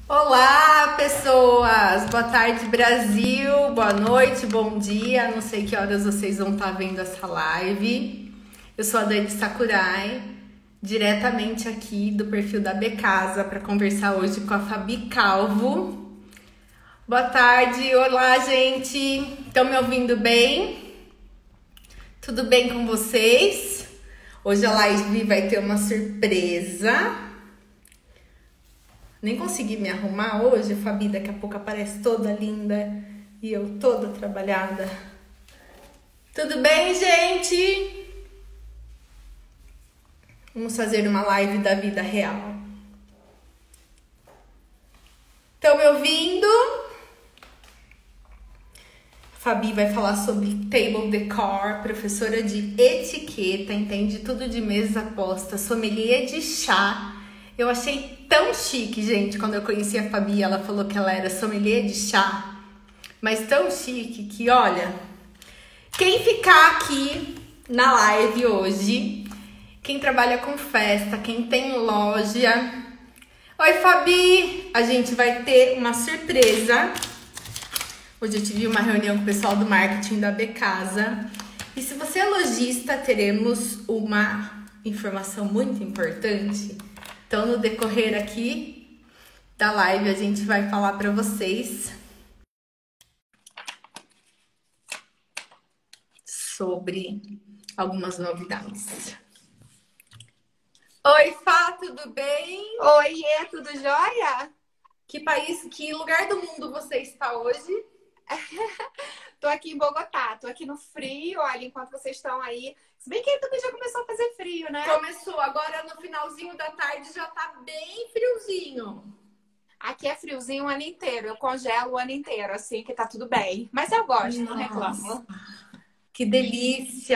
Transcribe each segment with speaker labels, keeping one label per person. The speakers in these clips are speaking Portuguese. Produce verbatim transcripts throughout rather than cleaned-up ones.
Speaker 1: Olá, pessoas! Boa tarde, Brasil! Boa noite, bom dia! Não sei que horas vocês vão estar vendo essa live. Eu sou a Dani Sakurai, diretamente aqui do perfil da Becasa, para conversar hoje com a Fabi Calvo. Boa tarde! Olá, gente! Estão me ouvindo bem? Tudo bem com vocês? Hoje a live vai ter uma surpresa. Nem consegui me arrumar hoje, Fabi, daqui a pouco aparece toda linda e eu toda trabalhada. Tudo bem, gente? Vamos fazer uma live da vida real. Estão me ouvindo? Fabi vai falar sobre table decor, professora de etiqueta, entende tudo de mesa posta, sommelier de chá. Eu achei tão chique, gente, quando eu conheci a Fabi, ela falou que ela era sommelier de chá, mas tão chique que, olha, quem ficar aqui na live hoje, quem trabalha com festa, quem tem loja... Oi, Fabi! A gente vai ter uma surpresa. Hoje eu tive uma reunião com o pessoal do marketing da Becasa. E se você é lojista, teremos uma informação muito importante. Então, no decorrer aqui da live, a gente vai falar para vocês sobre algumas novidades. Oi, Fá, tudo bem?
Speaker 2: Oiê, tudo jóia?
Speaker 1: Que país, que lugar do mundo você está hoje?
Speaker 2: Tô aqui em Bogotá, tô aqui no frio, olha, enquanto vocês estão aí. Se bem que aí também já começou a fazer frio, né?
Speaker 1: Começou, agora no finalzinho da tarde já tá bem friozinho.
Speaker 2: Aqui é friozinho o ano inteiro, eu congelo o ano inteiro, assim, que tá tudo bem. Mas eu gosto, não reclamo.
Speaker 1: Que delícia!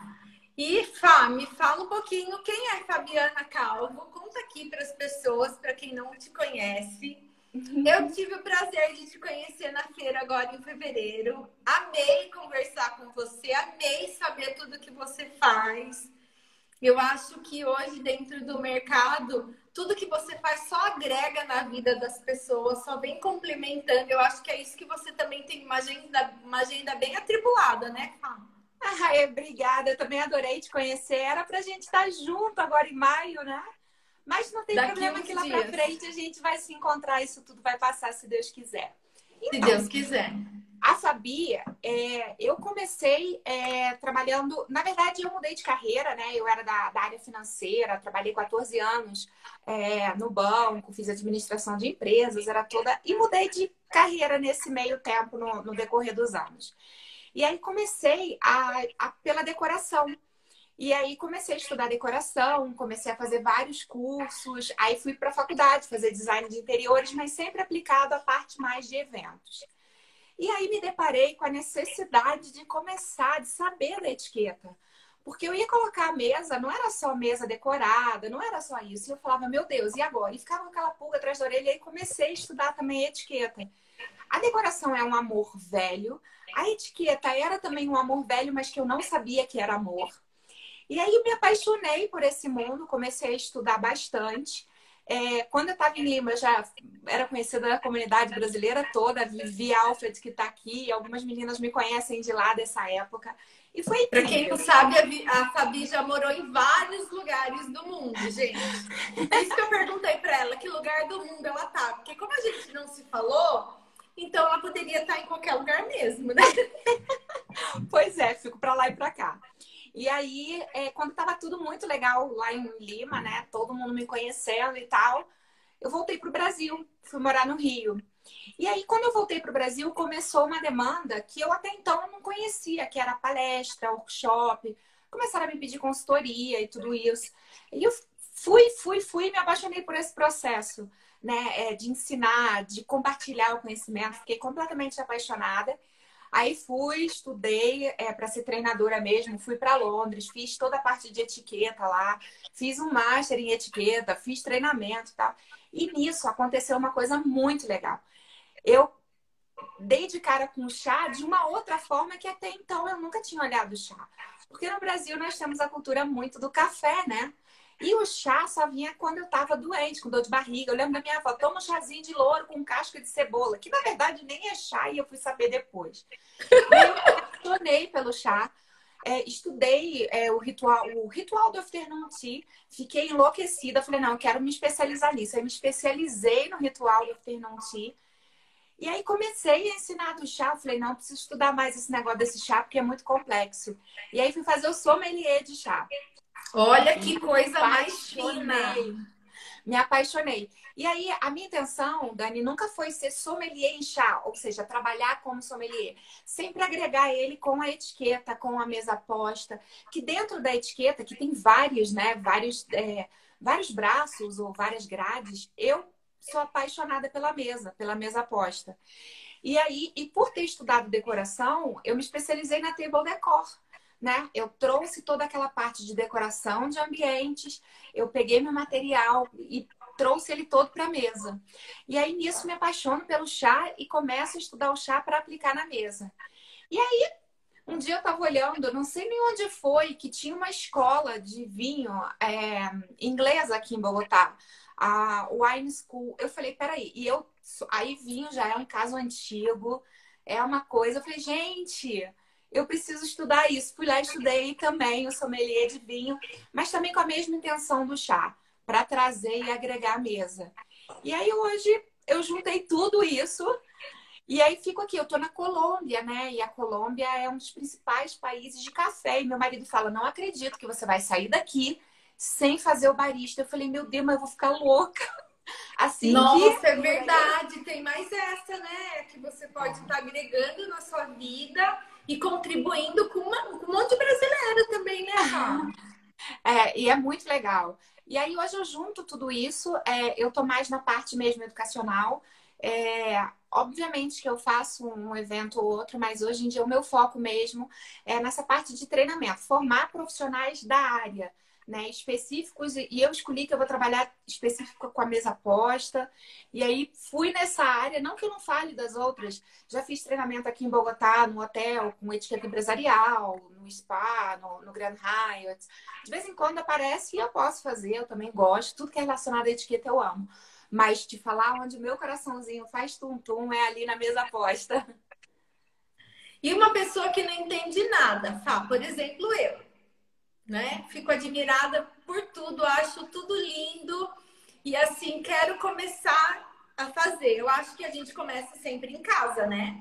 Speaker 1: E Fá, me fala um pouquinho, quem é Fabiana Calvo? Conta aqui para as pessoas, para quem não te conhece. Eu tive o prazer de te conhecer na feira agora em fevereiro. Amei conversar com você, amei saber tudo que você faz. Eu acho que hoje, dentro do mercado, tudo que você faz só agrega na vida das pessoas, só vem complementando. Eu acho que é isso que você também tem uma agenda, uma agenda bem atribulada, né, Fá?
Speaker 2: Ai, obrigada, eu também adorei te conhecer. Era pra gente estar junto agora em maio, né? Mas não tem
Speaker 1: Daqui
Speaker 2: problema
Speaker 1: uns
Speaker 2: que lá
Speaker 1: dias.
Speaker 2: pra frente a gente vai se encontrar, isso tudo vai passar, se Deus quiser.
Speaker 1: Se
Speaker 2: Então,
Speaker 1: Deus quiser.
Speaker 2: a Fabi, é, eu comecei é, trabalhando... Na verdade, eu mudei de carreira, né? Eu era da, da área financeira, trabalhei quatorze anos é, no banco, fiz administração de empresas, era toda... E mudei de carreira nesse meio tempo, no, no decorrer dos anos. E aí comecei a, a, pela decoração. E aí comecei a estudar decoração, comecei a fazer vários cursos, aí fui para a faculdade fazer design de interiores, mas sempre aplicado à parte mais de eventos. E aí me deparei com a necessidade de começar, de saber da etiqueta. Porque eu ia colocar a mesa, não era só mesa decorada, não era só isso. E eu falava, meu Deus, e agora? E ficava com aquela pulga atrás da orelha, e aí comecei a estudar também etiqueta. A decoração é um amor velho, a etiqueta era também um amor velho, mas que eu não sabia que era amor. E aí eu me apaixonei por esse mundo, comecei a estudar bastante. É, quando eu estava em Lima, eu já era conhecida da comunidade brasileira toda, Vivi Alfred, que está aqui, algumas meninas me conhecem de lá dessa época. E foi incrível.
Speaker 1: Para quem não sabe, a, Vi, a Fabi já morou em vários lugares do mundo, gente. Por isso que eu perguntei para ela que lugar do mundo ela tá. Porque como a gente não se falou, então ela poderia estar em qualquer lugar mesmo, né?
Speaker 2: Pois é, fico para lá e para cá. E aí, é, quando tava tudo muito legal lá em Lima, né? Todo mundo me conhecendo e tal, eu voltei pro Brasil, fui morar no Rio. E aí, quando eu voltei pro Brasil, começou uma demanda que eu até então não conhecia, que era palestra, workshop. Começaram a me pedir consultoria e tudo isso. E eu fui, fui, fui, me apaixonei por esse processo, né? É, de ensinar, de compartilhar o conhecimento. Fiquei completamente apaixonada. Aí fui, estudei é, para ser treinadora mesmo, fui para Londres, fiz toda a parte de etiqueta lá, fiz um master em etiqueta, fiz treinamento e tal. E nisso aconteceu uma coisa muito legal. Eu dei de cara com o chá de uma outra forma que até então eu nunca tinha olhado o chá. Porque no Brasil nós temos a cultura muito do café, né? E o chá só vinha quando eu tava doente, com dor de barriga. Eu lembro da minha avó, toma um chazinho de louro com casca de cebola, que na verdade nem é chá e eu fui saber depois. E aí eu me apaixonei pelo chá. É, estudei é, o ritual, o ritual do afternoon tea, fiquei enlouquecida. Falei, não, eu quero me especializar nisso. Aí me especializei no ritual do afternoon tea. E aí comecei a ensinar do chá. Falei, não, preciso estudar mais esse negócio desse chá, porque é muito complexo. E aí fui fazer o sommelier de chá.
Speaker 1: Olha
Speaker 2: E
Speaker 1: que coisa mais fina.
Speaker 2: apaixonei. Me apaixonei. E aí, a minha intenção, Dani, nunca foi ser sommelier em chá, ou seja, trabalhar como sommelier. Sempre agregar ele com a etiqueta, com a mesa posta, que dentro da etiqueta, que tem vários, né, vários, é, vários braços ou várias grades, eu sou apaixonada pela mesa, pela mesa posta. E aí, e por ter estudado decoração, eu me especializei na table decor. Né? Eu trouxe toda aquela parte de decoração de ambientes, eu peguei meu material e trouxe ele todo para a mesa. E aí nisso me apaixono pelo chá e começo a estudar o chá para aplicar na mesa. E aí um dia eu estava olhando, não sei nem onde foi, que tinha uma escola de vinho é, inglesa aqui em Bogotá, a Wine School. Eu falei, peraí, e eu aí vinho já é um caso antigo, é uma coisa. Eu falei, gente, eu preciso estudar isso. Fui lá e estudei também o sommelier de vinho, mas também com a mesma intenção do chá, para trazer e agregar à mesa. E aí hoje eu juntei tudo isso e aí fico aqui. Eu tô na Colômbia, né? E a Colômbia é um dos principais países de café. E meu marido fala, não acredito que você vai sair daqui sem fazer o barista. Eu falei, meu Deus, mas eu vou ficar louca. Assim que...
Speaker 1: Nossa, é verdade. Tem mais essa, né? Que você pode estar agregando na sua vida e contribuindo com, uma, com um monte de brasileiro também, né, Rá?
Speaker 2: É, e é muito legal. E aí hoje eu junto tudo isso, é, eu tô mais na parte mesmo educacional. É, obviamente que eu faço um evento ou outro, mas hoje em dia o meu foco mesmo é nessa parte de treinamento, formar profissionais da área, né, específicos, e eu escolhi que eu vou trabalhar específico com a mesa posta, e aí fui nessa área, não que eu não fale das outras, já fiz treinamento aqui em Bogotá, no hotel, com etiqueta empresarial, no spa, no, no Grand Hyatt, de vez em quando aparece e eu posso fazer, eu também gosto, tudo que é relacionado à etiqueta eu amo, mas te falar onde o meu coraçãozinho faz tum-tum é ali na mesa posta.
Speaker 1: E uma pessoa que não entende nada, Fá, por exemplo, eu, né? Fico admirada por tudo, acho tudo lindo e assim quero começar a fazer. Eu acho que a gente começa sempre em casa, né?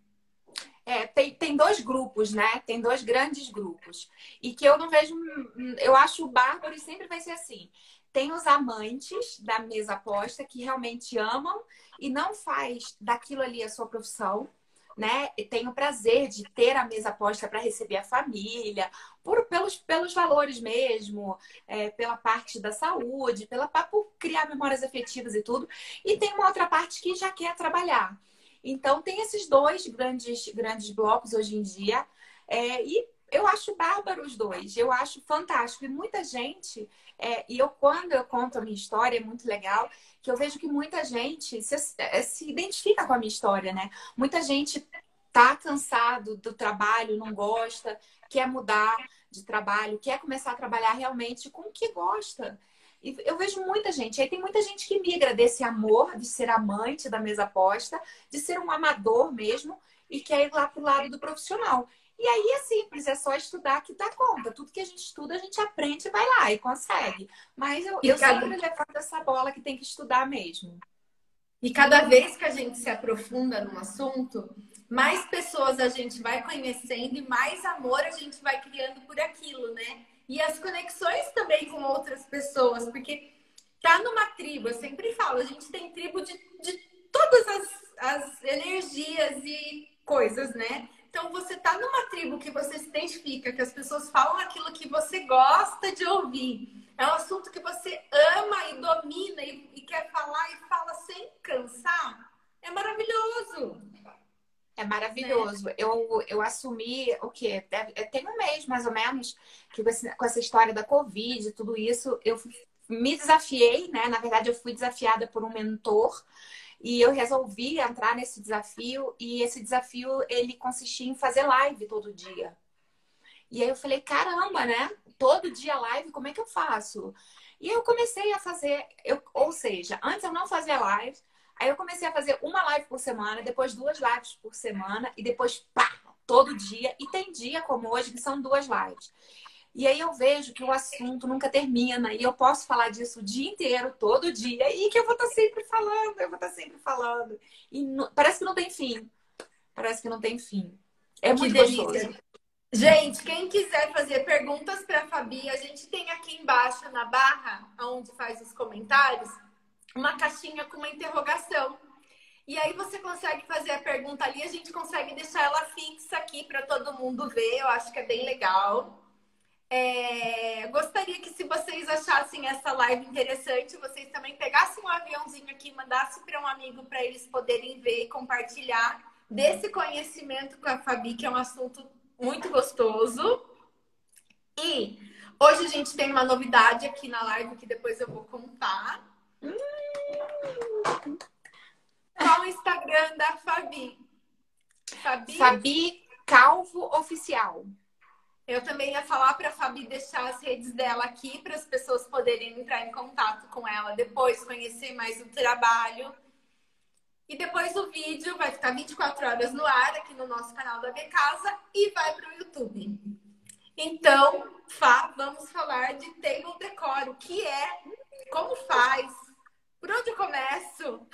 Speaker 2: É, tem, tem dois grupos, né? Tem dois grandes grupos. E que eu não vejo. Eu acho bárbaro e sempre vai ser assim. Tem os amantes da mesa posta que realmente amam e não faz daquilo ali a sua profissão, né? E tem o prazer de ter a mesa posta para receber a família, por, pelos, pelos valores mesmo, é, pela parte da saúde, pela, por criar memórias afetivas e tudo. E tem uma outra parte que já quer trabalhar. Então, tem esses dois grandes, grandes blocos hoje em dia. É, e eu acho bárbaro os dois. Eu acho fantástico. E muita gente... É, e eu, quando eu conto a minha história, é muito legal, que eu vejo que muita gente se, se identifica com a minha história, né? Muita gente tá cansado do trabalho, não gosta, quer mudar de trabalho, quer começar a trabalhar realmente com o que gosta. E eu vejo muita gente, aí tem muita gente que migra desse amor de ser amante da mesa posta, de ser um amador mesmo, e quer ir lá pro lado do profissional. E aí é simples, é só estudar que dá conta. Tudo que a gente estuda, a gente aprende e vai lá e consegue. Mas eu,
Speaker 1: E
Speaker 2: eu
Speaker 1: cada,
Speaker 2: sempre levanto essa bola que tem que estudar mesmo.
Speaker 1: e cada vez que a gente se aprofunda num assunto, mais pessoas a gente vai conhecendo e mais amor a gente vai criando por aquilo, né? E as conexões também com outras pessoas, porque tá numa tribo, eu sempre falo, a gente tem tribo de, de todas as, as energias e coisas, né? Então você tá numa tribo que você se identifica, que as pessoas falam aquilo que você gosta de ouvir. É um assunto que você ama e domina e, e quer falar e fala sem cansar. É maravilhoso.
Speaker 2: É maravilhoso. Né? Eu, eu assumi o quê? Deve, tem um mês, mais ou menos, que com, esse, com essa história da Covid e tudo isso, eu me desafiei, né? Na verdade, eu fui desafiada por um mentor e eu resolvi entrar nesse desafio e esse desafio, ele consistia em fazer live todo dia. E aí eu falei, caramba, né? Todo dia live, como é que eu faço? E eu comecei a fazer, eu, ou seja, antes eu não fazia live, aí eu comecei a fazer uma live por semana, depois duas lives por semana, e depois, pá, todo dia. E tem dia como hoje que são duas lives. E aí eu vejo que o assunto nunca termina, e eu posso falar disso o dia inteiro, todo dia, e que eu vou estar sempre falando, eu vou estar sempre falando. E não- parece que não tem fim. Parece que não tem fim. É
Speaker 1: Que
Speaker 2: muito
Speaker 1: delícia.
Speaker 2: gostoso.
Speaker 1: Gente, quem quiser fazer perguntas para a Fabi, a gente tem aqui embaixo na barra, onde faz os comentários, uma caixinha com uma interrogação. E aí você consegue fazer a pergunta ali, a gente consegue deixar ela fixa aqui para todo mundo ver. Eu acho que é bem legal. É, gostaria que, se vocês achassem essa live interessante, vocês também pegassem um aviãozinho aqui e mandassem para um amigo para eles poderem ver e compartilhar desse conhecimento com a Fabi, que é um assunto muito gostoso. E hoje a gente tem uma novidade aqui na live que depois eu vou contar. Qual o Instagram da Fabi? Fabi?
Speaker 2: Fabi Calvo Oficial.
Speaker 1: Eu também ia falar para a Fabi deixar as redes dela aqui para as pessoas poderem entrar em contato com ela depois, conhecer mais o trabalho. E depois o vídeo vai ficar vinte e quatro horas no ar aqui no nosso canal da B Casa e vai para o YouTube. Então, Fá, vamos falar de table decor. O que é? Como faz? Por onde eu começo?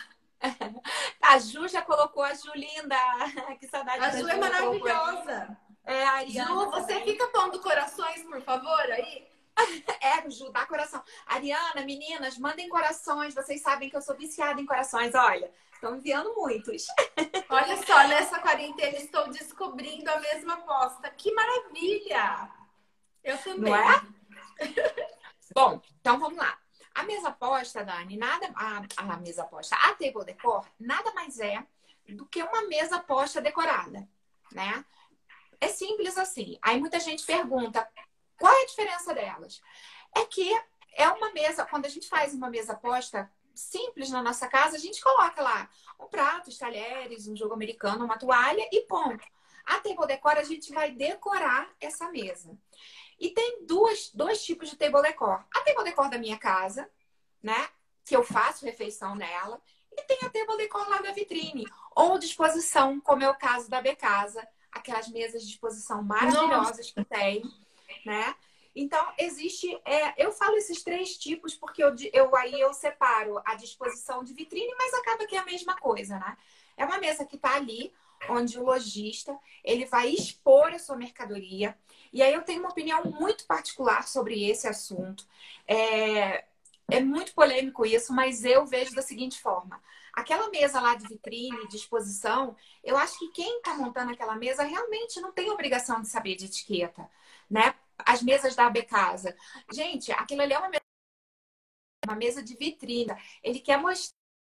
Speaker 2: A Ju já colocou a Ju linda. Que saudade
Speaker 1: A
Speaker 2: da
Speaker 1: Ju
Speaker 2: Ju.
Speaker 1: é maravilhosa.
Speaker 2: É, a Ariana
Speaker 1: Ju, você
Speaker 2: também.
Speaker 1: fica pondo corações, por favor, aí?
Speaker 2: É, Ju, dá coração. Ariana, meninas, mandem corações. Vocês sabem que eu sou viciada em corações. Olha, estão enviando muitos.
Speaker 1: Olha só, nessa quarentena estou descobrindo a mesma aposta. Que maravilha! Eu também.
Speaker 2: Não é? Bom, então vamos lá. A mesa posta, Dani, nada. A, a mesa posta, a table decor, nada mais é do que uma mesa posta decorada, né? É simples assim. Aí muita gente pergunta qual é a diferença delas? É que é uma mesa, quando a gente faz uma mesa posta simples na nossa casa, a gente coloca lá um prato, os talheres, um jogo americano, uma toalha e ponto. A table decor, a gente vai decorar essa mesa. E tem duas, dois tipos de table decor. A table decor da minha casa, né? Que eu faço refeição nela. E tem a table decor lá da vitrine. Ou disposição, como é o caso da B Casa. Aquelas mesas de exposição maravilhosas que tem, né? Então, existe... É, eu falo esses três tipos porque eu, eu, aí eu separo a disposição de vitrine, mas acaba que é a mesma coisa, né? É uma mesa que está ali, onde o lojista ele vai expor a sua mercadoria. E aí eu tenho uma opinião muito particular sobre esse assunto. É, é muito polêmico isso, mas eu vejo da seguinte forma. Aquela mesa lá de vitrine, de exposição, eu acho que quem está montando aquela mesa realmente não tem obrigação de saber de etiqueta, né? As mesas da A B Casa. Gente, aquilo ali é uma mesa, uma mesa de vitrine. Ele quer mostrar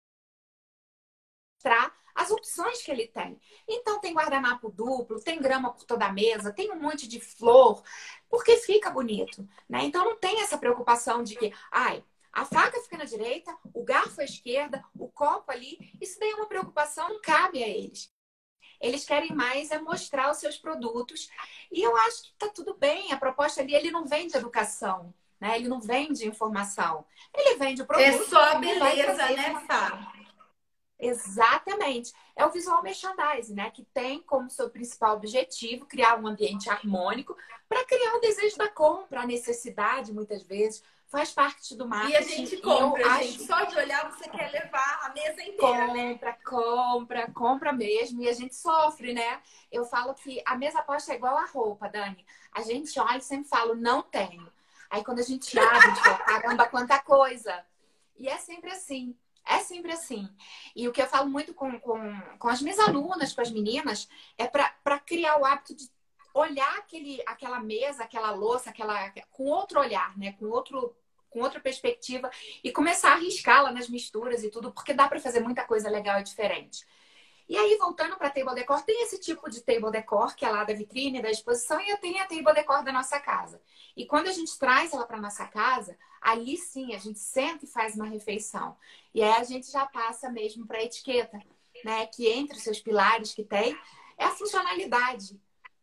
Speaker 2: as opções que ele tem. Então, tem guardanapo duplo, tem grama por toda a mesa, tem um monte de flor, porque fica bonito, né? Então, não tem essa preocupação de que, ai, a faca fica na direita, o garfo à esquerda, o copo ali. Isso daí é uma preocupação, não cabe a eles. Eles querem mais é mostrar os seus produtos. E eu acho que tá tudo bem. A proposta ali, ele não vende educação, né? Ele não vende informação. Ele vende o produto.
Speaker 1: É só a
Speaker 2: e vai
Speaker 1: beleza,
Speaker 2: trazer
Speaker 1: né,
Speaker 2: uma-
Speaker 1: Fá?
Speaker 2: Exatamente. É o visual merchandising, né? Que tem como seu principal objetivo criar um ambiente harmônico para criar o desejo da compra, a necessidade, muitas vezes, faz parte do
Speaker 1: E
Speaker 2: marketing.
Speaker 1: a gente
Speaker 2: eu
Speaker 1: compra,
Speaker 2: acho
Speaker 1: gente. Só de olhar você quer levar a mesa inteira, né?
Speaker 2: compra, compra, compra mesmo. E a gente sofre, né? Eu falo que a mesa posta é igual a roupa, Dani. A gente olha e sempre fala, não tenho. Aí quando a gente abre, a gente fala, caramba, quanta coisa. E é sempre assim. É sempre assim. E o que eu falo muito com, com, com as minhas alunas, com as meninas, é para criar o hábito de olhar aquele, aquela mesa, aquela louça, aquela, com outro olhar, né? Com outro, com outra perspectiva e começar a arriscá-la nas misturas e tudo, porque dá para fazer muita coisa legal e diferente. E aí, voltando para a table decor, tem esse tipo de table decor, que é lá da vitrine, da exposição, e eu tenho a table decor da nossa casa. E quando a gente traz ela para nossa casa, ali sim, a gente senta e faz uma refeição. E aí a gente já passa mesmo para a etiqueta, né? Que entre os seus pilares que tem, é a funcionalidade.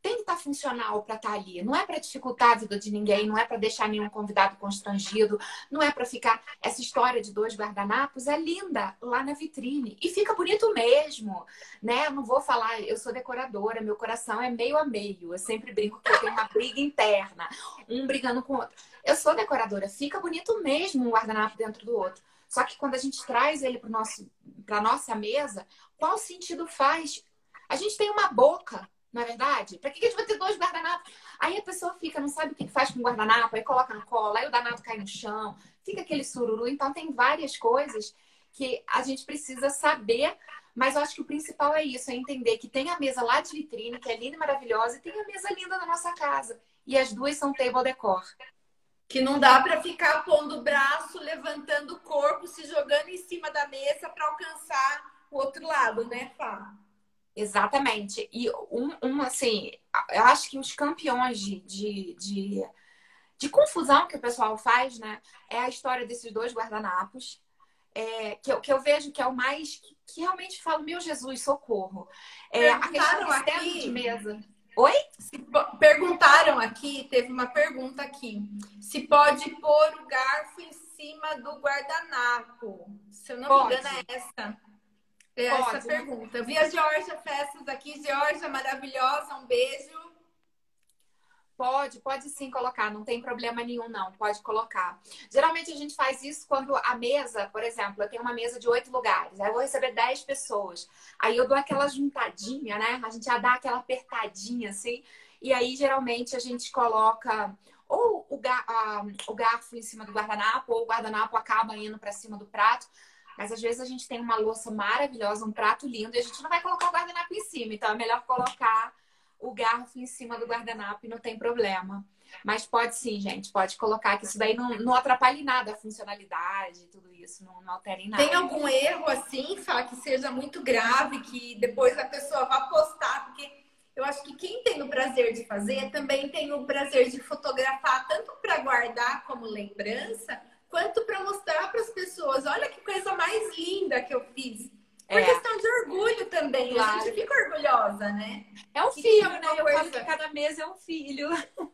Speaker 2: tem que estar funcional para estar ali. Não é para dificultar a vida de ninguém, não é para deixar nenhum convidado constrangido, não é para ficar... Essa história de dois guardanapos é linda lá na vitrine. E fica bonito mesmo, né? Eu não vou falar, eu sou decoradora, meu coração é meio a meio. Eu sempre brinco que eu tenho uma briga interna, um brigando com o outro. Eu sou decoradora, fica bonito mesmo um guardanapo dentro do outro. Só que quando a gente traz ele para nosso, para nossa mesa, qual sentido faz? A gente tem uma boca, não é verdade? Para que a gente vai ter dois guardanapos? Aí a pessoa fica, não sabe o que faz com o guardanapo, aí coloca na cola, aí o danado cai no chão, fica aquele sururu. Então tem várias coisas que a gente precisa saber, mas eu acho que o principal é isso, é entender que tem a mesa lá de vitrine, que é linda e maravilhosa, e tem a mesa linda da nossa casa. E as duas são table decor.
Speaker 1: Que não dá para ficar pondo o braço, levantando o corpo, se jogando em cima da mesa para alcançar o outro lado, né, Fá?
Speaker 2: Exatamente. E um, um, assim, eu acho que os campeões de, de, de, de confusão que o pessoal faz, né? É a história desses dois guardanapos. É, que, eu, que eu vejo que é o mais... Que, que realmente falo, meu Jesus, socorro. É, a questão do centro de mesa. Oi?
Speaker 1: Se, perguntaram aqui, teve uma pergunta aqui. Se pode pôr o garfo em cima do guardanapo? Se eu não pode. me engano, é essa. É essa Pode, pergunta. Né? Vi a Georgia Festas aqui. Georgia, maravilhosa, um beijo.
Speaker 2: Pode, pode sim colocar, não tem problema nenhum, não. Pode colocar. Geralmente a gente faz isso quando a mesa, por exemplo, eu tenho uma mesa de oito lugares, aí eu vou receber dez pessoas. Aí eu dou aquela juntadinha, né? A gente já dá aquela apertadinha assim. E aí, geralmente, a gente coloca ou o, gar a, o garfo em cima do guardanapo, ou o guardanapo acaba indo para cima do prato. Mas às vezes a gente tem uma louça maravilhosa, um prato lindo, e a gente não vai colocar o guardanapo em cima. Então é melhor colocar o garfo em cima do guardanapo e não tem problema. Mas pode sim, gente. Pode colocar que isso daí não, não atrapalhe nada a funcionalidade, tudo isso, não, não altera em nada.
Speaker 1: Tem algum erro assim, Fá, que seja muito grave, que depois a pessoa vá postar? Porque eu acho que quem tem o prazer de fazer também tem o prazer de fotografar, tanto para guardar como lembrança, quanto para mostrar para as pessoas, olha que coisa mais linda que eu fiz. Por é. questão de orgulho também, claro. A gente fica orgulhosa, né?
Speaker 2: É um filho, né? Eu coisa... falo que cada mesa é um filho.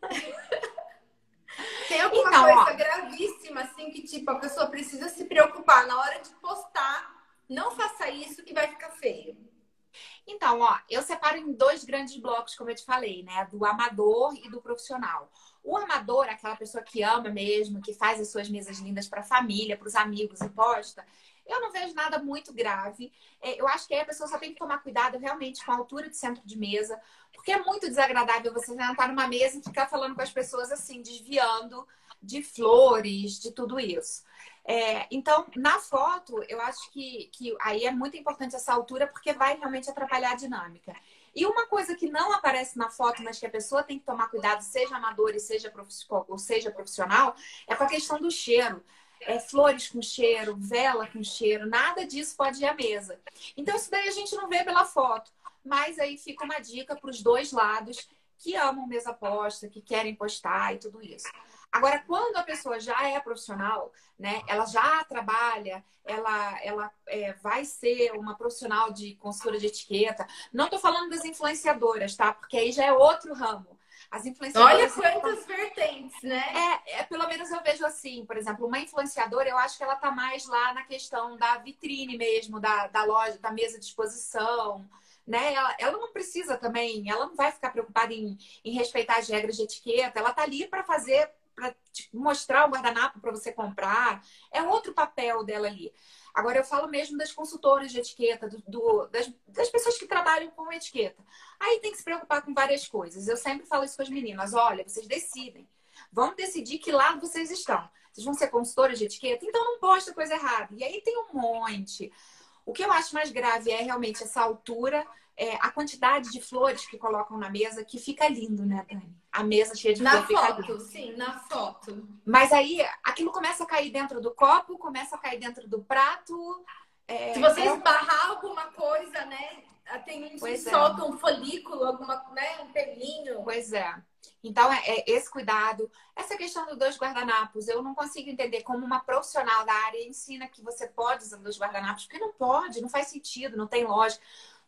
Speaker 1: Tem alguma então, coisa ó... gravíssima, assim, que tipo, a pessoa precisa se preocupar na hora de postar, não faça isso que vai ficar feio.
Speaker 2: Então, ó, eu separo em dois grandes blocos, como eu te falei, né? Do amador e do profissional. O amador, aquela pessoa que ama mesmo, que faz as suas mesas lindas para a família, para os amigos e posta, eu não vejo nada muito grave. Eu acho que aí a pessoa só tem que tomar cuidado realmente com a altura de centro de mesa, porque é muito desagradável você sentar numa mesa e ficar falando com as pessoas assim, desviando de flores, de tudo isso. É, então, na foto, eu acho que, que aí é muito importante essa altura, porque vai realmente atrapalhar a dinâmica. E uma coisa que não aparece na foto, mas que a pessoa tem que tomar cuidado, seja amador e seja, ou seja profissional, é com a questão do cheiro. É, flores com cheiro, vela com cheiro, nada disso pode ir à mesa. Então, isso daí a gente não vê pela foto. Mas aí fica uma dica para os dois lados que amam mesa posta, que querem postar e tudo isso. Agora, quando a pessoa já é profissional, né, ela já trabalha, ela, ela é, vai ser uma profissional de consultora de etiqueta. Não estou falando das influenciadoras, tá? Porque aí já é outro ramo. As influenciadoras...
Speaker 1: Olha quantas vertentes, né?
Speaker 2: É, é, pelo menos eu vejo assim, por exemplo, uma influenciadora, eu acho que ela tá mais lá na questão da vitrine mesmo, da, da loja, da mesa de exposição, né? Ela, ela não precisa também, ela não vai ficar preocupada em, em respeitar as regras de etiqueta, ela tá ali para fazer, para mostrar o guardanapo para você comprar, é outro papel dela ali. Agora, eu falo mesmo das consultoras de etiqueta, do, do, das, das pessoas que trabalham com etiqueta. Aí tem que se preocupar com várias coisas. Eu sempre falo isso com as meninas. Olha, vocês decidem. Vamos decidir que lado vocês estão. Vocês vão ser consultoras de etiqueta? Então não posta coisa errada. E aí tem um monte. O que eu acho mais grave é realmente essa altura, é, a quantidade de flores que colocam na mesa, que fica lindo, né, Dani? A mesa cheia de flores.
Speaker 1: Na foto, sim, na foto.
Speaker 2: Mas aí aquilo começa a cair dentro do copo, começa a cair dentro do prato.
Speaker 1: É... Se você esbarrar alguma coisa, né? Tem uns que soltam um folículo, alguma, né? Um pelinho.
Speaker 2: Pois é. Então, é, é esse cuidado. Essa questão dos dois guardanapos, eu não consigo entender como uma profissional da área ensina que você pode usar dois guardanapos, porque não pode, não faz sentido, não tem lógica.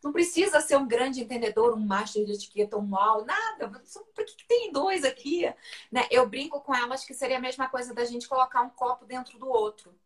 Speaker 2: Não precisa ser um grande entendedor, um master de etiqueta, um uau, nada. Por que que tem dois aqui? Né? Eu brinco com elas que seria a mesma coisa da gente colocar um copo dentro do outro.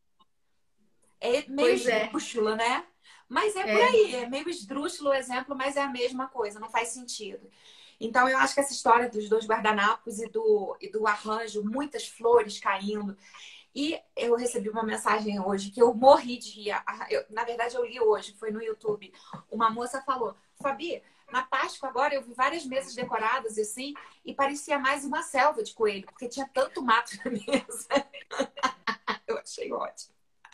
Speaker 2: É meio
Speaker 1: Pois é.
Speaker 2: esdrúxulo, né? Mas é por
Speaker 1: É.
Speaker 2: aí. É meio esdrúxulo o exemplo, mas é a mesma coisa. Não faz sentido. Então, eu acho que essa história dos dois guardanapos e do, e do arranjo, muitas flores caindo. E eu recebi uma mensagem hoje que eu morri de rir. Eu, na verdade, eu li hoje, foi no YouTube. Uma moça falou, Fabi, na Páscoa agora eu vi várias mesas decoradas assim, e parecia mais uma selva de coelho, porque tinha tanto mato na mesa. Eu achei ótimo.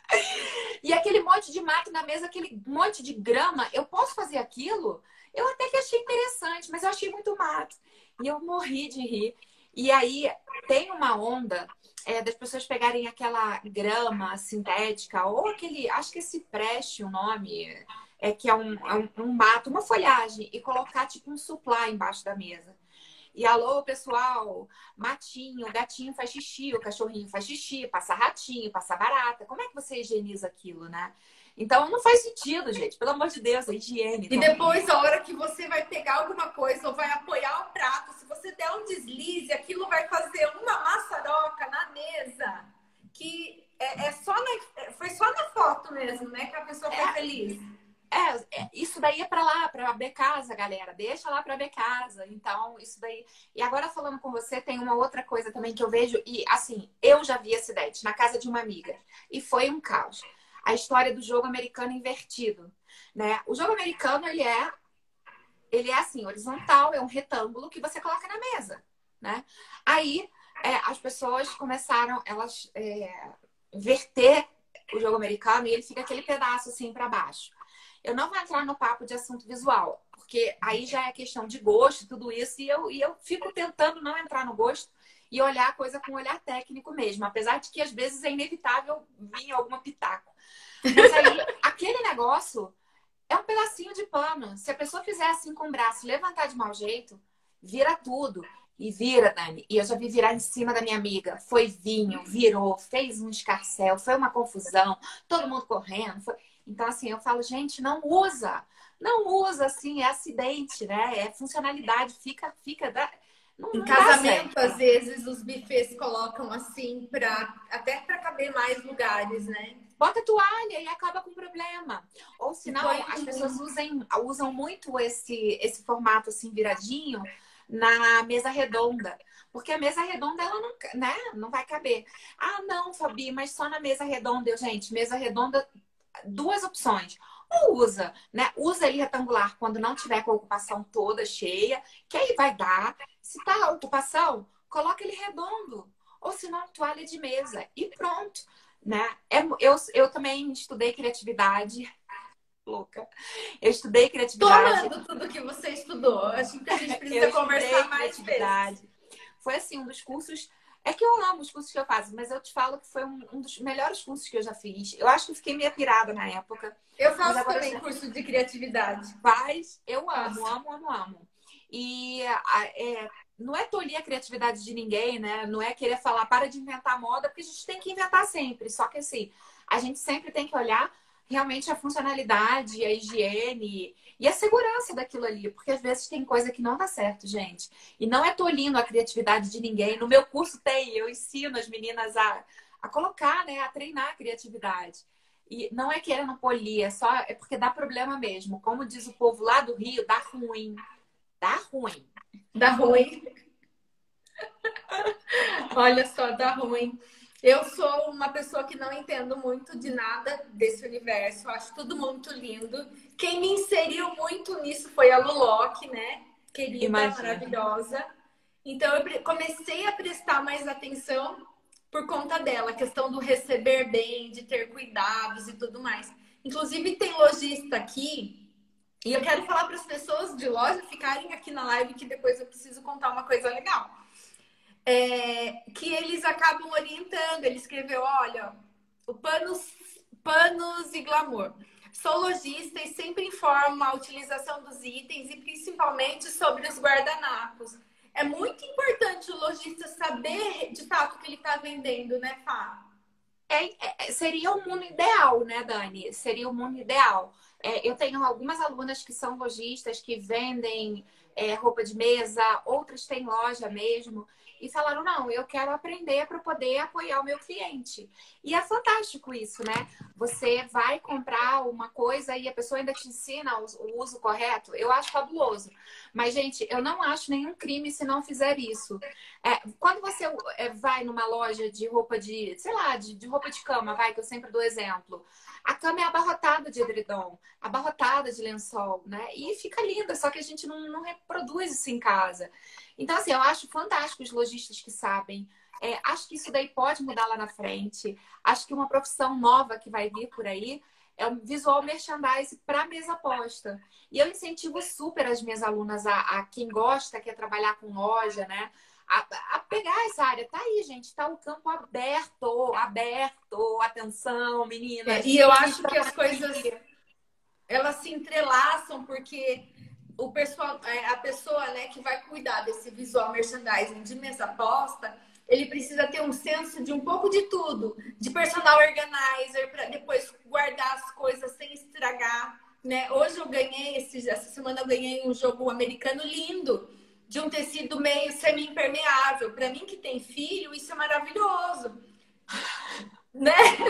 Speaker 2: E aquele monte de mato na mesa, aquele monte de grama, eu posso fazer aquilo? Eu até que achei interessante, mas eu achei muito mato. E eu morri de rir. E aí tem uma onda é, das pessoas pegarem aquela grama sintética, ou aquele, acho que é cipreste o nome, é que é um, é um, um mato, uma folhagem, e colocar tipo um suplá embaixo da mesa. E alô, pessoal, matinho, o gatinho faz xixi, o cachorrinho faz xixi, passa ratinho, passa barata. Como é que você higieniza aquilo, né? Então não faz sentido, gente. Pelo amor de Deus, a higiene.
Speaker 1: E depois, a hora que você vai pegar alguma coisa ou vai apoiar o prato, se você der um deslize, aquilo vai fazer uma maçaroca na mesa que é, é só na, foi só na foto mesmo, né? Que a pessoa foi
Speaker 2: é.
Speaker 1: feliz.
Speaker 2: É, é, isso daí é para lá, para abrir casa, galera. Deixa lá para abrir casa. Então, isso daí. E agora, falando com você, tem uma outra coisa também que eu vejo. E, assim, eu já vi acidente na casa de uma amiga. E foi um caos. A história do jogo americano invertido, né? O jogo americano, ele é, ele é assim, horizontal, é um retângulo que você coloca na mesa, né? Aí, é, as pessoas começaram, elas é, verter o jogo americano e ele fica aquele pedaço assim para baixo. Eu não vou entrar no papo de assunto visual, porque aí já é questão de gosto, tudo isso, e eu, e eu fico tentando não entrar no gosto e olhar a coisa com um olhar técnico mesmo, apesar de que às vezes é inevitável vir alguma pitaco. Mas aí, aquele negócio é um pedacinho de pano. Se a pessoa fizer assim com o braço, levantar de mau jeito, vira tudo. E vira, Dani. E eu já vi virar em cima da minha amiga. Foi vinho, virou, fez um escarcéu, foi uma confusão, todo mundo correndo. Foi... Então, assim, eu falo, gente, não usa. Não usa, assim, é acidente, né? É funcionalidade, fica, fica... Da... Não,
Speaker 1: em
Speaker 2: não
Speaker 1: casamento, às vezes, os buffets colocam assim, pra, até para caber mais lugares, né?
Speaker 2: Bota toalha e acaba com o problema. Ou senão,
Speaker 1: Foi...
Speaker 2: as pessoas usem, usam muito esse, esse formato assim, viradinho, na mesa redonda. Porque a mesa redonda, ela não, né, não vai caber. Ah, não, Fabi, mas só na mesa redonda. Eu, gente, mesa redonda, duas opções. Ou usa, né? Usa ele retangular quando não tiver com a ocupação toda cheia, que aí vai dar. Se tá a ocupação, coloca ele redondo. Ou se não, toalha de mesa. E pronto. Né? Eu, eu também estudei criatividade. Louca. Eu estudei criatividade.
Speaker 1: Tô amando tudo que você estudou. Acho que a gente precisa conversar mais vezes.
Speaker 2: Foi assim, um dos cursos... É que eu amo os cursos que eu faço, mas eu te falo que foi um, um dos melhores cursos que eu já fiz. Eu acho que eu fiquei meio pirada na época.
Speaker 1: Eu faço também eu... curso de criatividade.
Speaker 2: Faz? Eu amo, Nossa. amo, amo, amo. E é, não é tolir a criatividade de ninguém, né? Não é querer falar, para de inventar moda, porque a gente tem que inventar sempre. Só que assim, a gente sempre tem que olhar realmente a funcionalidade, a higiene e a segurança daquilo ali. Porque às vezes tem coisa que não dá certo, gente. E não é tolindo a criatividade de ninguém. No meu curso tem, eu ensino as meninas a, a colocar, né? A treinar a criatividade. E não é querendo polir, é só é porque dá problema mesmo. Como diz o povo lá do Rio, dá ruim. Dá ruim.
Speaker 1: Dá ruim. Olha só, dá ruim. Eu sou uma pessoa que não entendo muito de nada desse universo. Eu acho tudo muito lindo. Quem me inseriu muito nisso foi a Luloc, né? Querida, Imagina. Maravilhosa. Então, eu comecei a prestar mais atenção por conta dela. A questão do receber bem, de ter cuidados e tudo mais. Inclusive, tem lojista aqui. E eu quero falar para as pessoas de loja ficarem aqui na live, que depois eu preciso contar uma coisa legal. É, que eles acabam orientando. Ele escreveu, olha, o panos, panos e glamour. Sou lojista e sempre informo a utilização dos itens e principalmente sobre os guardanapos. É muito importante o lojista saber de fato o que ele está vendendo, né, Fá?
Speaker 2: É, é- seria o mundo ideal, né, Dani? Seria o mundo ideal. É, eu tenho algumas alunas que são lojistas, que vendem é, roupa de mesa, outras têm loja mesmo, e falaram: não, eu quero aprender para poder apoiar o meu cliente. E é fantástico isso, né? Você vai comprar uma coisa e a pessoa ainda te ensina o, o uso correto. Eu acho fabuloso. Mas, gente, eu não acho nenhum crime se não fizer isso. É, quando você é, vai numa loja de roupa de, sei lá, de, de roupa de cama, vai, que eu sempre dou exemplo. A cama é abarrotada de edredom, abarrotada de lençol, né? E fica linda, só que a gente não, não reproduz isso em casa. Então, assim, eu acho fantástico os lojistas que sabem. É, acho que isso daí pode mudar lá na frente. Acho que uma profissão nova que vai vir por aí é o visual merchandising para mesa posta. E eu incentivo super as minhas alunas a, a quem gosta, quer trabalhar com loja, né? A, a pegar essa área. Tá aí, gente, tá o campo aberto, aberto. Atenção,
Speaker 1: É,
Speaker 2: meninas.
Speaker 1: e eu acho que
Speaker 2: Estão
Speaker 1: as coisas
Speaker 2: aqui.
Speaker 1: elas se entrelaçam porque o pessoal, é, a pessoa, né, que vai cuidar desse visual merchandising de mesa posta, ele precisa ter um senso de um pouco de tudo, de personal organizer para depois guardar as coisas sem estragar, né? Hoje eu ganhei esse, essa semana eu ganhei um jogo americano lindo de um tecido meio semi-impermeável. Para mim que tem filho, isso é maravilhoso, né?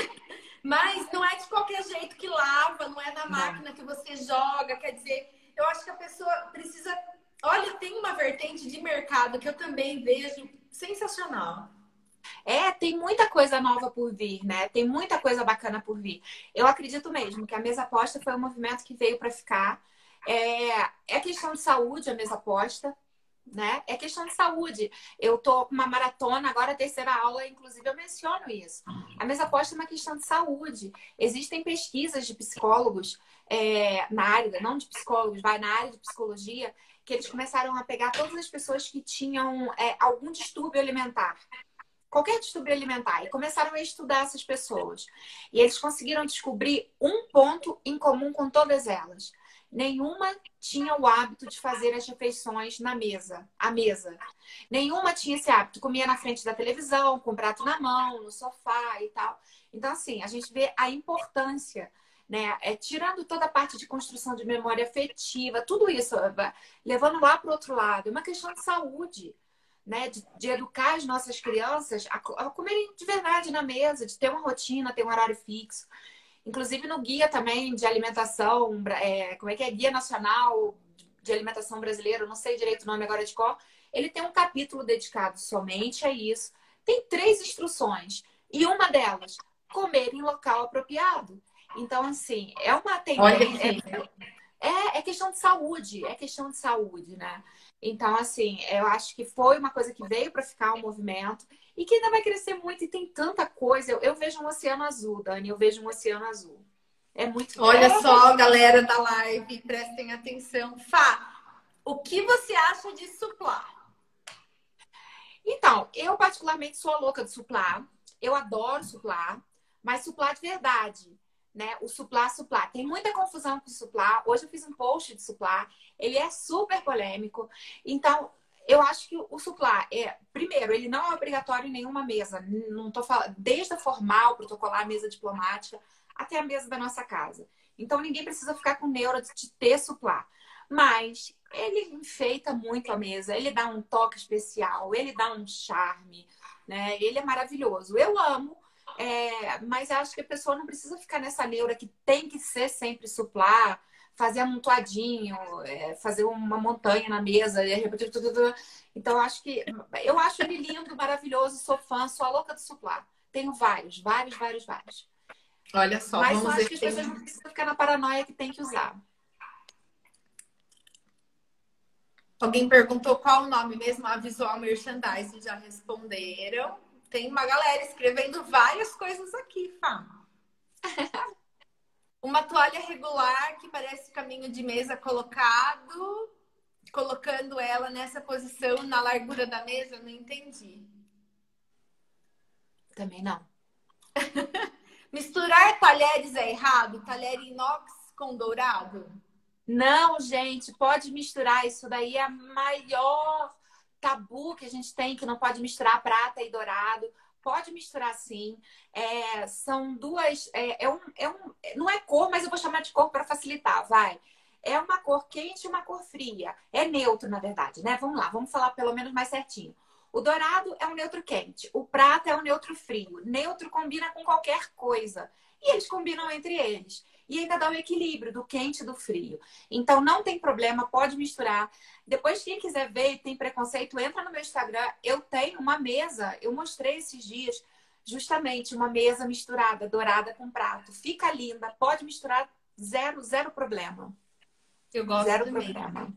Speaker 1: Mas não é de qualquer jeito que lava, não é na
Speaker 2: Não.
Speaker 1: máquina que você joga. Quer dizer, eu acho que a pessoa precisa. Olha, tem uma vertente de mercado que eu também vejo sensacional.
Speaker 2: É, tem muita coisa nova por vir, né? Tem muita coisa bacana por vir. Eu acredito mesmo que a mesa posta foi um movimento que veio para ficar. É, é questão de saúde a mesa posta, né? É questão de saúde. Eu tô com uma maratona, agora a terceira aula, inclusive eu menciono isso. A mesa posta é uma questão de saúde. Existem pesquisas de psicólogos é, na área, não de psicólogos, vai na área de psicologia, que eles começaram a pegar todas as pessoas que tinham é, algum distúrbio alimentar. Qualquer distúrbio alimentar. E começaram a estudar essas pessoas. E eles conseguiram descobrir um ponto em comum com todas elas. Nenhuma tinha o hábito de fazer as refeições na mesa, à mesa. Nenhuma tinha esse hábito. Comia na frente da televisão, com o prato na mão, no sofá e tal. Então, assim, a gente vê a importância, né? É, tirando toda a parte de construção de memória afetiva, tudo isso, levando lá para o outro lado. É uma questão de saúde, né, de, de educar as nossas crianças a, a comerem de verdade na mesa, de ter uma rotina, ter um horário fixo. Inclusive no guia também de alimentação, é, como é que é? Guia Nacional de Alimentação Brasileira, não sei direito o nome agora de qual, ele tem um capítulo dedicado somente a isso. Tem três instruções. E uma delas, comer em local apropriado. Então, assim, é uma
Speaker 1: Olha
Speaker 2: tendência.
Speaker 1: aqui.
Speaker 2: É, é questão de saúde, é questão de saúde, né? Então, assim, eu acho que foi uma coisa que veio para ficar um movimento e que ainda vai crescer muito e tem tanta coisa. Eu, eu vejo um oceano azul, Dani, eu vejo um oceano azul. É muito.
Speaker 1: Olha
Speaker 2: É...
Speaker 1: só, galera da live, prestem atenção. Fá, o que você acha de suplar?
Speaker 2: Então, eu particularmente sou a louca de suplar. Eu adoro suplar, mas suplar de verdade, né? O suplar, suplar. Tem muita confusão com suplar. Hoje eu fiz um post de suplar. Ele é super polêmico. Então, eu acho que o suplar é, primeiro, ele não é obrigatório em nenhuma mesa. Não tô falando, desde a formal, protocolar, a mesa diplomática, até a mesa da nossa casa. Então, ninguém precisa ficar com neura de ter suplar. Mas ele enfeita muito a mesa, ele dá um toque especial, ele dá um charme, né? Ele é maravilhoso. Eu amo, é, mas acho que a pessoa não precisa ficar nessa neura que tem que ser sempre suplar, fazer amontoadinho, é, fazer uma montanha na mesa, e repetir tudo, tudo. Então, acho que eu acho ele lindo, maravilhoso, sou fã, sou a louca do suplar. Tenho vários, vários, vários, vários.
Speaker 1: Olha só,
Speaker 2: Mas eu
Speaker 1: vamos
Speaker 2: acho
Speaker 1: ver
Speaker 2: que
Speaker 1: se
Speaker 2: as
Speaker 1: tem.
Speaker 2: pessoas não precisam ficar na paranoia que tem que usar.
Speaker 1: Alguém perguntou qual o nome mesmo, a Visual Merchandising, já responderam. Tem uma galera escrevendo várias coisas aqui, Fá. Uma toalha regular que parece caminho de mesa colocado, colocando ela nessa posição na largura da mesa, não entendi.
Speaker 2: Também não.
Speaker 1: Misturar talheres é errado? Talher inox com dourado?
Speaker 2: Não, gente, pode misturar. Isso daí é a maior tabu que a gente tem, que não pode misturar prata e dourado. pode misturar sim. É, são duas. É, é um, é um, não é cor, mas eu vou chamar de cor para facilitar, vai. É uma cor quente e uma cor fria. É neutro, na verdade, né? Vamos lá, vamos falar pelo menos mais certinho. O dourado é um neutro quente, o prata é um neutro frio. Neutro combina com qualquer coisa. E eles combinam entre eles. E ainda dá o equilíbrio do quente e do frio. Então não tem problema, pode misturar. Depois, quem quiser ver e tem preconceito, entra no meu Instagram. Eu tenho uma mesa, eu mostrei esses dias, justamente uma mesa misturada, dourada com prato. Fica linda, pode misturar, zero, zero problema.
Speaker 1: Eu gosto
Speaker 2: Zero
Speaker 1: também.
Speaker 2: problema.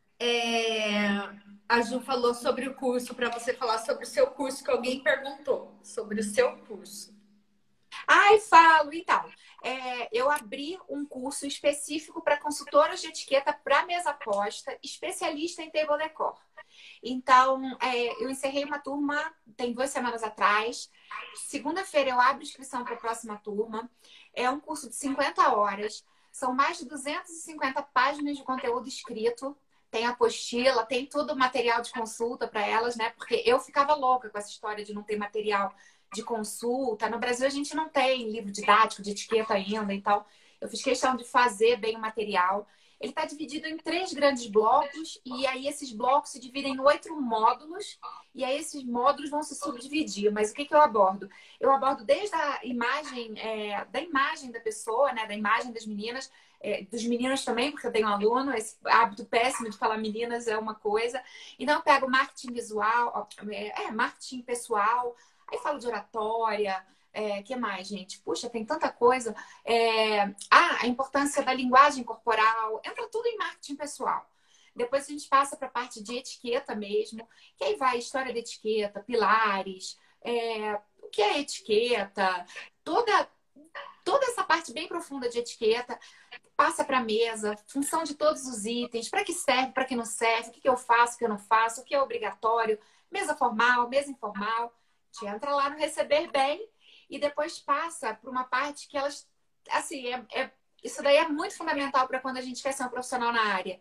Speaker 1: É, a Ju falou sobre o curso, para você falar sobre o seu curso, que alguém perguntou sobre o seu curso.
Speaker 2: Ai, falo, então. É, eu abri um curso específico para consultoras de etiqueta para mesa posta, especialista em table decor. Então, é, eu encerrei uma turma tem duas semanas atrás. Segunda-feira eu abro inscrição para a próxima turma. É um curso de cinquenta horas. São mais de duzentas e cinquenta páginas de conteúdo escrito. Tem apostila, tem todo o material de consulta para elas, né? Porque eu ficava louca com essa história de não ter material de consulta. No Brasil, a gente não tem livro didático de etiqueta ainda, então eu fiz questão de fazer bem o material. Ele está dividido em três grandes blocos, e aí esses blocos se dividem em oito módulos, e aí esses módulos vão se subdividir. Mas o que, que eu abordo? Eu abordo desde a imagem, é, da imagem da pessoa, né, da imagem das meninas, é, dos meninos também, porque eu tenho um aluno, esse hábito péssimo de falar meninas é uma coisa. Então eu pego marketing visual, é, marketing pessoal, aí falo de oratória, é, que mais, gente? Puxa, tem tanta coisa. É... Ah, a importância da linguagem corporal. Entra tudo em marketing pessoal. Depois a gente passa para a parte de etiqueta mesmo, que aí vai história da etiqueta, pilares, é... o que é etiqueta, toda, toda essa parte bem profunda de etiqueta. Passa para a mesa, função de todos os itens, para que serve, para que não serve, o que eu faço, o que eu não faço, o que é obrigatório, mesa formal, mesa informal. A gente entra lá no receber bem e depois passa para uma parte que elas, assim, é, é, isso daí é muito fundamental para quando a gente quer ser um profissional na área.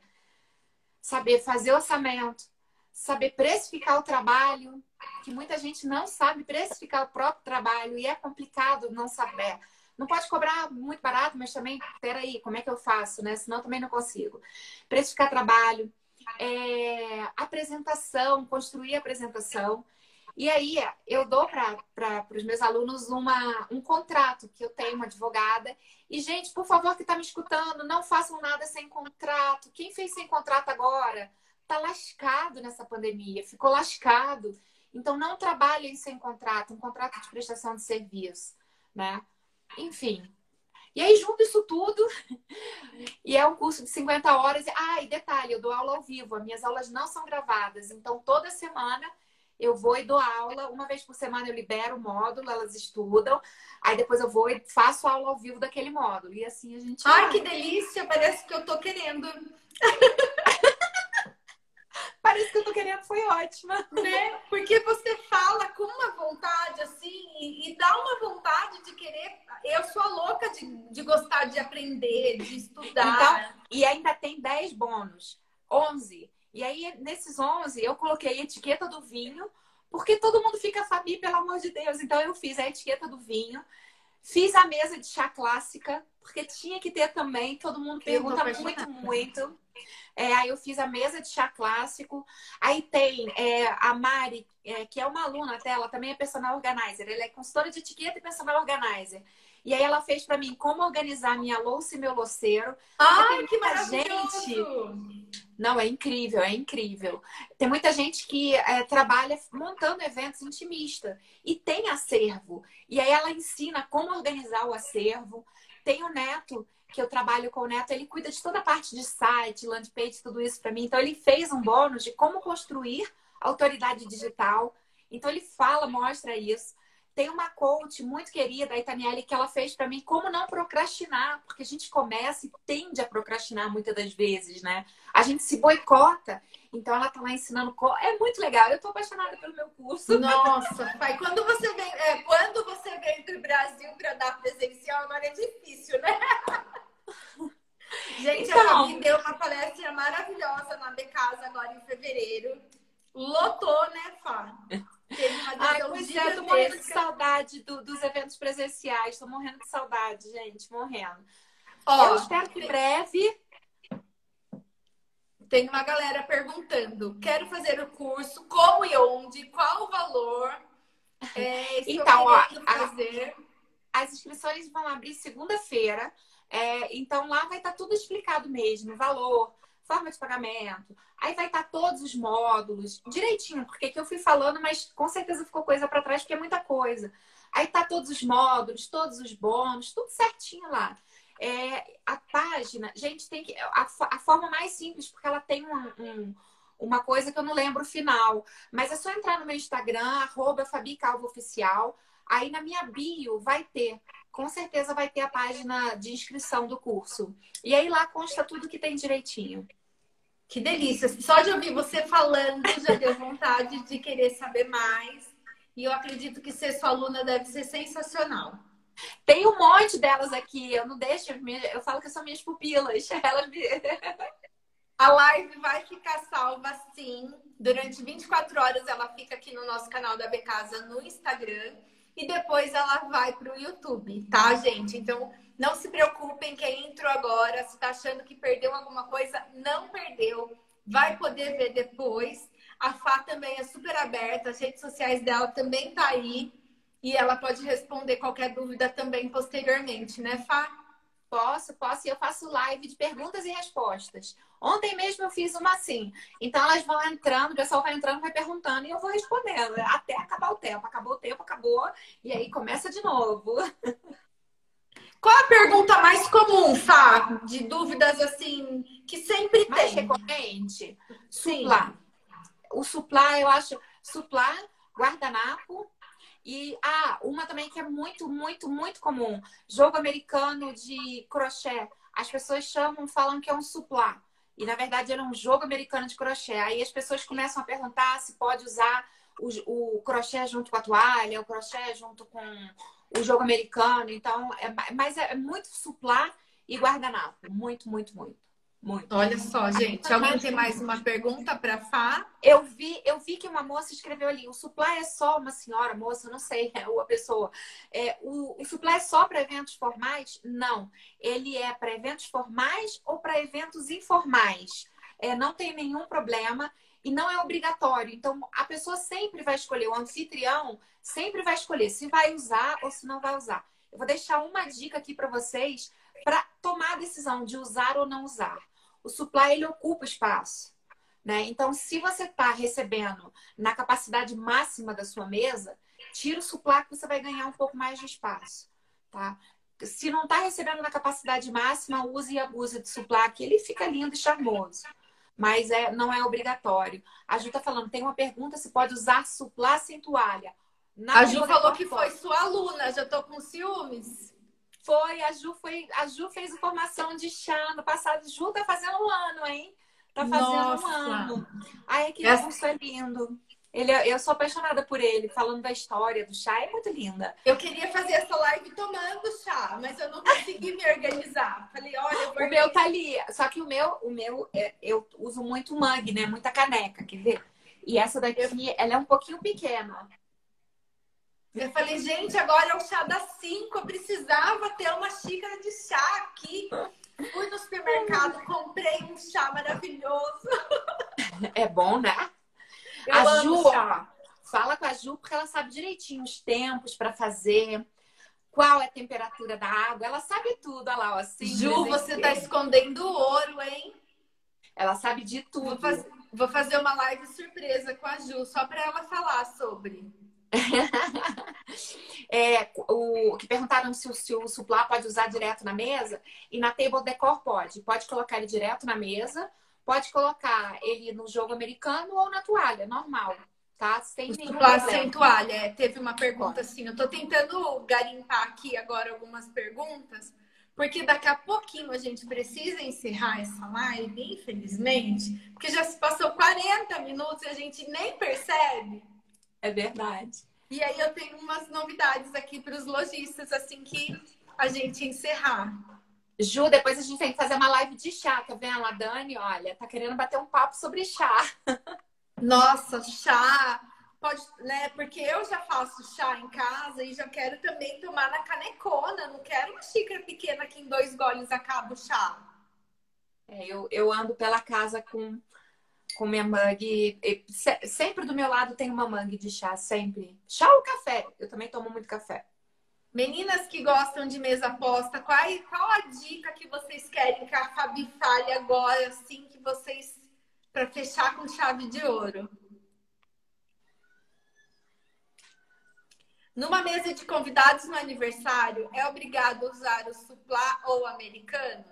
Speaker 2: Saber fazer orçamento, saber precificar o trabalho, que muita gente não sabe precificar o próprio trabalho e é complicado não saber. Não pode cobrar muito barato, mas também, peraí, como é que eu faço, né? Senão eu também não consigo. Precificar trabalho, é, apresentação, construir apresentação. E aí, eu dou para os meus alunos uma, um contrato, que eu tenho uma advogada. E, gente, por favor, que está me escutando, não façam nada sem contrato. Quem fez sem contrato agora está lascado nessa pandemia, ficou lascado. Então, não trabalhem sem contrato, um contrato de prestação de serviço, né? Enfim. E aí, junto isso tudo, e é um curso de cinquenta horas. Ah, e detalhe, eu dou aula ao vivo, as minhas aulas não são gravadas. Então, toda semana eu vou e dou aula. Uma vez por semana eu libero o módulo, elas estudam. Aí depois eu vou e faço aula ao vivo daquele módulo. E assim a gente
Speaker 1: Ai,
Speaker 2: vai.
Speaker 1: que delícia! Parece que eu tô querendo.
Speaker 2: Parece que eu tô querendo, foi ótima.
Speaker 1: Né? Porque você fala com uma vontade, assim, e, e dá uma vontade de querer. Eu sou a louca de, de gostar de aprender, de estudar.
Speaker 2: Então, e ainda tem dez bônus. onze. E aí, nesses onze, eu coloquei a etiqueta do vinho, porque todo mundo fica Fabi, pelo amor de Deus. Então, eu fiz a etiqueta do vinho. Fiz a mesa de chá clássica, porque tinha que ter também. Todo mundo pergunta muito, muito. É, aí eu fiz a mesa de chá clássico. Aí tem é, a Mari, é, que é uma aluna até, ela também é personal organizer. Ela é consultora de etiqueta e personal organizer. E aí ela fez para mim como organizar minha louça e meu louceiro.
Speaker 1: Ai, que maravilhoso! Gente...
Speaker 2: Não, é incrível, é incrível. Tem muita gente que é, trabalha montando eventos intimistas e tem acervo. E aí ela ensina como organizar o acervo. Tem o Neto, que eu trabalho com o Neto, ele cuida de toda a parte de site, landing page, tudo isso para mim. Então ele fez um bônus de como construir autoridade digital. Então ele fala, mostra isso. Tem uma coach muito querida, a Itaniele, que ela fez para mim como não procrastinar, porque a gente começa e tende a procrastinar muitas das vezes, né? A gente se boicota, então ela tá lá ensinando. É muito legal, eu tô apaixonada pelo meu curso.
Speaker 1: Nossa, pai, quando você vem, é, quando você vem pro Brasil para dar presencial, agora é difícil, né? Gente, então... a Fabi deu uma palestra maravilhosa na B Casa agora em fevereiro. Lotou, né, Fá? Teve uma
Speaker 2: Ai,
Speaker 1: adesão
Speaker 2: pois é, tô morrendo de
Speaker 1: gigantesca.
Speaker 2: saudade do- dos eventos presenciais. Tô morrendo de saudade, gente, morrendo. Eu
Speaker 1: Ó,
Speaker 2: espero que em breve.
Speaker 1: tem uma galera perguntando: quero fazer o curso, como e onde, qual o valor? É, estou
Speaker 2: Então, ó,
Speaker 1: querendo
Speaker 2: a-
Speaker 1: fazer.
Speaker 2: as inscrições vão abrir segunda-feira. É, então, lá vai estar tudo explicado mesmo: valor, forma de pagamento. Aí vai estar todos os módulos direitinho, porque que eu fui falando, mas com certeza ficou coisa para trás, porque é muita coisa. Aí tá todos os módulos, todos os bônus, tudo certinho lá. É, a página, gente, tem que. A, a forma mais simples, porque ela tem um, um- uma coisa que eu não lembro o final. Mas é só entrar no meu Instagram, arroba Fabi Calvo Oficial. Aí na minha bio vai ter, com certeza vai ter a página de inscrição do curso. E aí lá consta tudo que tem direitinho.
Speaker 1: Que delícia! Só de ouvir você falando já deu vontade de querer saber mais. E eu acredito que ser sua aluna deve ser sensacional.
Speaker 2: Tem um monte delas aqui, eu não deixo, eu falo que são minhas pupilas. Elas me...
Speaker 1: A live vai ficar salva sim. Durante vinte e quatro horas ela fica aqui no nosso canal da Becasa no Instagram. E depois ela vai para o YouTube, tá, gente? Então não se preocupem, quem entrou agora, se tá achando que perdeu alguma coisa, não perdeu. Vai poder ver depois. A Fá também é super aberta, as redes sociais dela também tá aí. E ela pode responder qualquer dúvida também posteriormente, né, Fá?
Speaker 2: Posso, posso, e eu faço live de perguntas e respostas. Ontem mesmo eu fiz uma assim. Então elas vão entrando, o pessoal vai entrando, vai perguntando e eu vou respondendo até acabar o tempo. Acabou o tempo, acabou, e aí começa de novo.
Speaker 1: Qual a pergunta mais comum, Fá? De dúvidas assim, que sempre
Speaker 2: Mais
Speaker 1: tem?
Speaker 2: recorrente,
Speaker 1: Sim.
Speaker 2: suplá. O suplá, eu acho, suplá, guardanapo. E ah, uma também que é muito, muito, muito comum: jogo americano de crochê. As pessoas chamam, falam que é um suplá. E na verdade era um jogo americano de crochê. Aí as pessoas começam a perguntar se pode usar o, o crochê junto com a toalha, o crochê junto com o jogo americano. Então, é, mas é muito suplá e guardanapo. Muito, muito, muito. Muito.
Speaker 1: Olha só, gente. Alguém tem mais uma pergunta para Fá?
Speaker 2: Eu vi, eu vi que uma moça escreveu ali: o suplá é só uma senhora, moça, não sei, é a pessoa. É, o, o suplá é só para eventos formais? Não. Ele é para eventos formais ou para eventos informais. É, não tem nenhum problema e não é obrigatório. Então, a pessoa sempre vai escolher, o anfitrião sempre vai escolher se vai usar ou se não vai usar. Eu vou deixar uma dica aqui para vocês para tomar a decisão de usar ou não usar. O suplá, ele ocupa espaço. Né? Então, se você está recebendo na capacidade máxima da sua mesa, tira o suplá que você vai ganhar um pouco mais de espaço. Tá? Se não está recebendo na capacidade máxima, use e abuse do suplá, que ele fica lindo e charmoso. Mas é, não é obrigatório. A Ju está falando, tem uma pergunta se pode usar suplá sem toalha. Na
Speaker 1: A Ju falou que foi sua aluna, já tô com ciúmes.
Speaker 2: Foi, a Ju, foi, a Ju fez formação de chá no passado. Ju tá fazendo um ano, hein? Tá fazendo
Speaker 1: Nossa.
Speaker 2: um ano. Ai, aquele
Speaker 1: Essa...
Speaker 2: curso é lindo. Ele, eu sou apaixonada por ele, falando da história do chá, é muito linda.
Speaker 1: Eu queria fazer essa live tomando chá, mas eu não consegui me organizar. Falei, olha, eu vou...
Speaker 2: O meu tá ali, só que o meu, o meu é, eu uso muito mug, né? Muita caneca, quer ver? E essa daqui, ela é um pouquinho pequena.
Speaker 1: Eu falei, gente, agora é o chá das cinco, eu precisava ter uma xícara de chá aqui. Fui no supermercado, comprei um chá maravilhoso.
Speaker 2: É bom, né?
Speaker 1: Eu
Speaker 2: a
Speaker 1: amo
Speaker 2: Ju,
Speaker 1: chá.
Speaker 2: Fala com a Ju, porque ela sabe direitinho os tempos para fazer, qual é a temperatura da água, ela sabe tudo, olha lá, ó, assim.
Speaker 1: Ju, você tá escondendo ouro, hein?
Speaker 2: Ela sabe de tudo.
Speaker 1: Vou, faz... Vou fazer uma live surpresa com a Ju, só para ela falar sobre.
Speaker 2: É, o que perguntaram se o, se o suplá pode usar direto na mesa, e na table decor pode. Pode colocar ele direto na mesa, pode colocar ele no jogo americano ou na toalha, normal, tá? Sem nenhum
Speaker 1: Suplá
Speaker 2: problema.
Speaker 1: sem toalha. É, teve uma pergunta assim, eu tô tentando garimpar aqui agora algumas perguntas, porque daqui a pouquinho a gente precisa encerrar essa live, infelizmente, porque já se passou quarenta minutos e a gente nem percebe.
Speaker 2: É verdade.
Speaker 1: E aí eu tenho umas novidades aqui para os lojistas, assim que a gente encerrar.
Speaker 2: Ju, depois a gente tem que fazer uma live de chá, tá vendo? A Dani, olha, tá querendo bater um papo sobre chá.
Speaker 1: Nossa, chá, pode, né? Porque eu já faço chá em casa e já quero também tomar na canecona. Não quero uma xícara pequena que em dois goles acaba o chá.
Speaker 2: É, eu, eu ando pela casa com, com minha mug. E, e se- sempre do meu lado tem uma mug de chá, sempre. Chá ou café? Eu também tomo muito café.
Speaker 1: Meninas que gostam de mesa posta, qual, qual a dica que vocês querem que a Fabi fale agora, assim, que vocês, para fechar com chave de ouro? Numa mesa de convidados no aniversário, é obrigado a usar o suplá ou americano?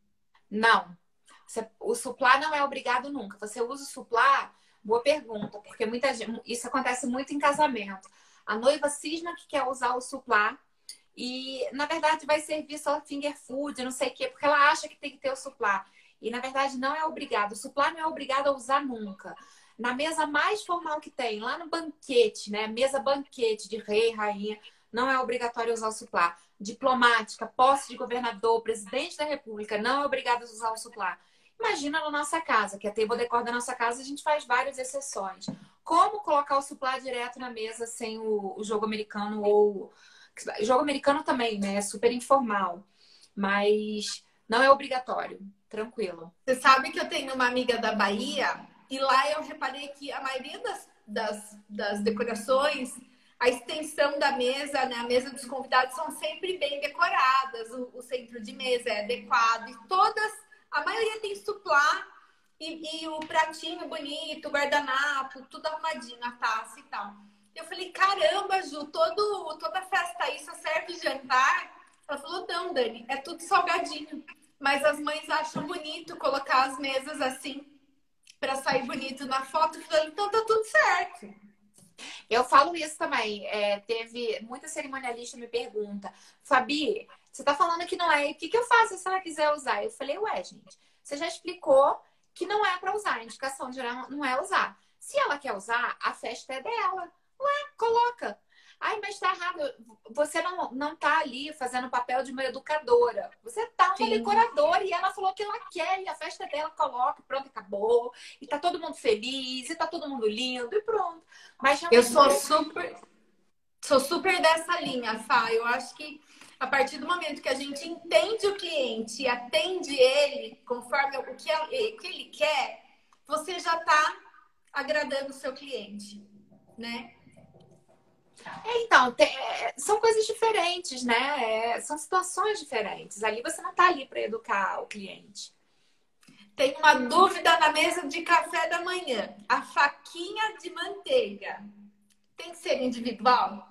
Speaker 2: Não. Você- o suplá não é obrigado nunca. Você usa o suplá? Boa pergunta, porque muita gente, isso acontece muito em casamento. A noiva cisma que quer usar o suplá e, na verdade, vai servir só finger food, não sei o quê, porque ela acha que tem que ter o suplá. E, na verdade, não é obrigado. O suplá não é obrigado a usar nunca. Na mesa mais formal que tem, lá no banquete, né? Mesa banquete de rei, rainha, não é obrigatório usar o suplá. Diplomática, posse de governador, presidente da república, não é obrigado a usar o suplá. Imagina na nossa casa, que a table decor da nossa casa, a gente faz várias exceções. Como colocar o suplá direto na mesa sem o, o jogo americano ou... Jogo americano também, né? É super informal. Mas não é obrigatório. Tranquilo.
Speaker 1: Você sabe que eu tenho uma amiga da Bahia e lá eu reparei que a maioria das, das, das decorações, a extensão da mesa, né, a mesa dos convidados são sempre bem decoradas, o, o centro de mesa é adequado e todas, a maioria tem suplá e, e o pratinho bonito, o guardanapo, tudo arrumadinho, a taça e tal. Eu falei, caramba, Ju, todo, toda festa aí só serve jantar? Ela falou, não, Dani, é tudo salgadinho. Mas as mães acham bonito colocar as mesas assim para sair bonito na foto. Eu falei, então tá tudo certo.
Speaker 2: Eu falo isso também. É, teve muita cerimonialista me pergunta, Fabi, você tá falando que não é, o que, que eu faço se ela quiser usar? Eu falei, ué, gente, você já explicou que não é para usar, a indicação de não é usar. Se ela quer usar, a festa é dela. Ué, coloca. Ai, mas tá errado. Você não, não tá ali fazendo o papel de uma educadora. Você tá uma
Speaker 1: Sim.
Speaker 2: decoradora e ela falou que ela quer e a festa dela coloca, pronto, acabou. E tá todo mundo feliz, e tá todo mundo lindo e pronto. Mas
Speaker 1: Eu
Speaker 2: realmente
Speaker 1: sou super, sou super dessa linha, Fá. Eu acho que a partir do momento que a gente entende o cliente e atende ele conforme o que, o que ele quer, você já tá agradando o seu cliente, né?
Speaker 2: é, então, tem- é, são coisas diferentes, né? É, são situações diferentes. Ali você não tá ali para educar o cliente.
Speaker 1: Tem uma dúvida na mesa de café da manhã. A faquinha de manteiga tem que ser individual?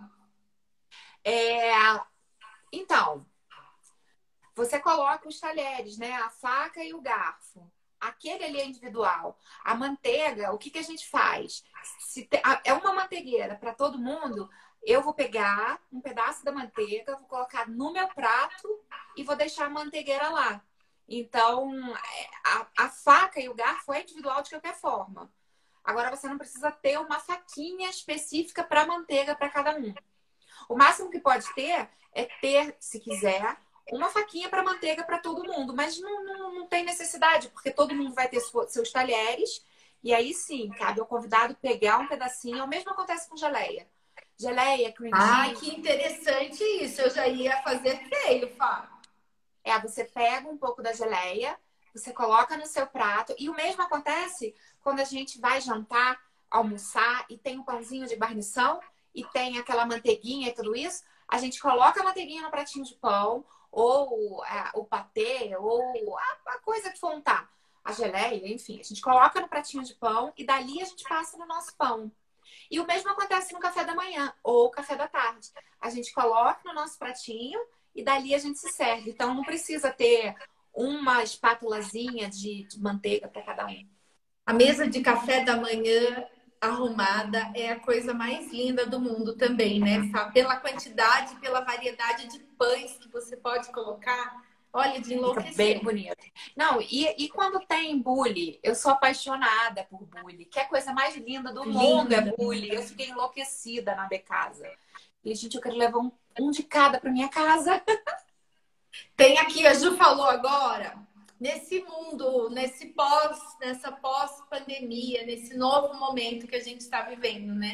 Speaker 2: É, então, você coloca os talheres, né? A faca e o garfo. Aquele ali é individual. A manteiga, o que que a gente faz? Se te- a- é uma manteigueira para todo mundo, eu vou pegar um pedaço da manteiga, vou colocar no meu prato e vou deixar a manteigueira lá. Então, é, a, a faca e o garfo é individual de qualquer forma. Agora, você não precisa ter uma faquinha específica para manteiga para cada um. O máximo que pode ter é ter, se quiser, uma faquinha para manteiga para todo mundo. Mas não, não, não tem necessidade, porque todo mundo vai ter sua- seus talheres. E aí sim, cabe ao convidado pegar um pedacinho. O mesmo acontece com geleia. Geleia, cream
Speaker 1: Ai,
Speaker 2: cheese.
Speaker 1: que interessante isso. Eu já ia fazer feio, Fá.
Speaker 2: É, você pega um pouco da geleia, você coloca no seu prato. E o mesmo acontece quando a gente vai jantar, almoçar e tem um pãozinho de guarnição e tem aquela manteiguinha e tudo isso. A gente coloca a manteiguinha no pratinho de pão, ou é, o patê, ou a, a coisa que for untar. A geleia, enfim. A gente coloca no pratinho de pão e dali a gente passa no nosso pão. E o mesmo acontece no café da manhã ou café da tarde. A gente coloca no nosso pratinho e dali a gente se serve. Então não precisa ter uma espátulazinha de, de manteiga para cada um.
Speaker 1: A mesa de café da manhã arrumada é a coisa mais linda do mundo também, né, Fá? Pela quantidade, pela variedade de pães que você pode colocar. Olha, de
Speaker 2: Fica bem
Speaker 1: enlouquecer.
Speaker 2: bonito. Não, e, e quando tem bule, eu sou apaixonada por bule. Que é a coisa mais linda do mundo é
Speaker 1: Linda.
Speaker 2: bule. Eu fiquei enlouquecida na Becasa. E, gente, eu quero levar um, um de cada para minha casa.
Speaker 1: Tem aqui, a Ju falou agora, nesse mundo, nesse pós, nessa pós-pandemia, nesse novo momento que a gente está vivendo, né?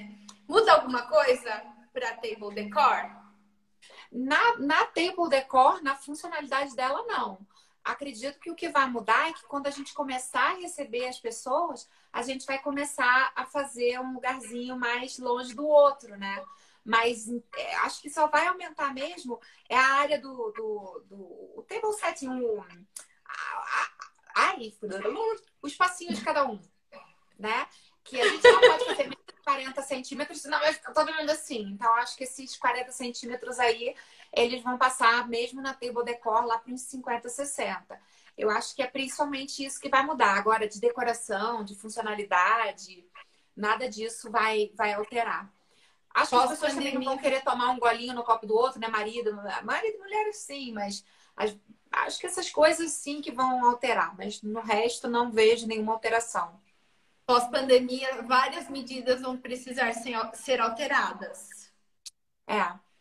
Speaker 1: Muda alguma coisa para table decor?
Speaker 2: Na, na Table Decor, na funcionalidade dela, não. Acredito que o que vai mudar é que quando a gente começar a receber as pessoas, a gente vai começar a fazer um lugarzinho mais longe do outro, né? Mas é, acho que só vai aumentar mesmo é a área do, do, do o table setting, o, a, a, ai, os passinhos de cada um, né? Que a gente não pode fazer menos de quarenta centímetros, senão vai ficar todo mundo assim. Então, acho que esses quarenta centímetros aí, eles vão passar mesmo na Table Decor lá para uns cinquenta, sessenta. Eu acho que é principalmente isso que vai mudar. Agora, de decoração, de funcionalidade, nada disso vai, vai alterar. Acho que as pessoas também não vão querer tomar um golinho no copo do outro, né? Marido, marido e mulher sim, mas as, acho que essas coisas sim que vão alterar. Mas no resto, não vejo nenhuma alteração.
Speaker 1: Pós-pandemia, várias medidas vão precisar ser alteradas.
Speaker 2: É.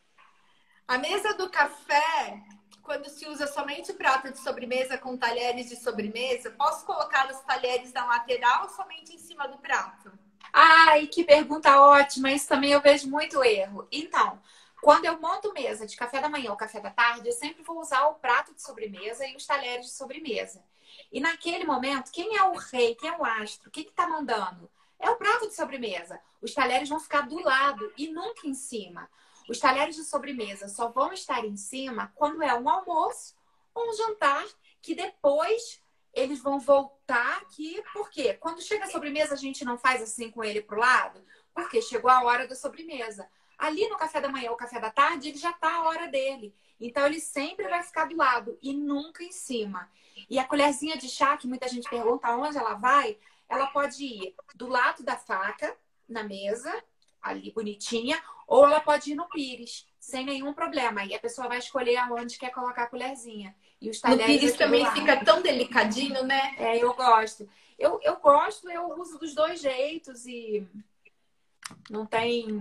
Speaker 1: A mesa do café, quando se usa somente prato de sobremesa com talheres de sobremesa, posso colocar os talheres na lateral ou somente em cima do prato?
Speaker 2: Ai, que pergunta ótima! Isso também eu vejo muito erro. Então, quando eu monto mesa de café da manhã ou café da tarde, eu sempre vou usar o prato de sobremesa e os talheres de sobremesa. E naquele momento, quem é o rei, quem é o astro, o que está mandando? É o prato de sobremesa. Os talheres vão ficar do lado e nunca em cima. Os talheres de sobremesa só vão estar em cima quando é um almoço ou um jantar, que depois eles vão voltar aqui. Por quê? Quando chega a sobremesa, a gente não faz assim com ele pro lado, porque chegou a hora da sobremesa. Ali no café da manhã ou café da tarde, ele já está a hora dele. Então, ele sempre vai ficar do lado e nunca em cima. E a colherzinha de chá, que muita gente pergunta onde ela vai, ela pode ir do lado da faca, na mesa, ali bonitinha, ou ela pode ir no pires, sem nenhum problema. Aí a pessoa vai escolher aonde quer colocar a colherzinha. E os talheres
Speaker 1: no pires também fica tão delicadinho, né?
Speaker 2: É, eu gosto. Eu, eu gosto, eu uso dos dois jeitos e não tem...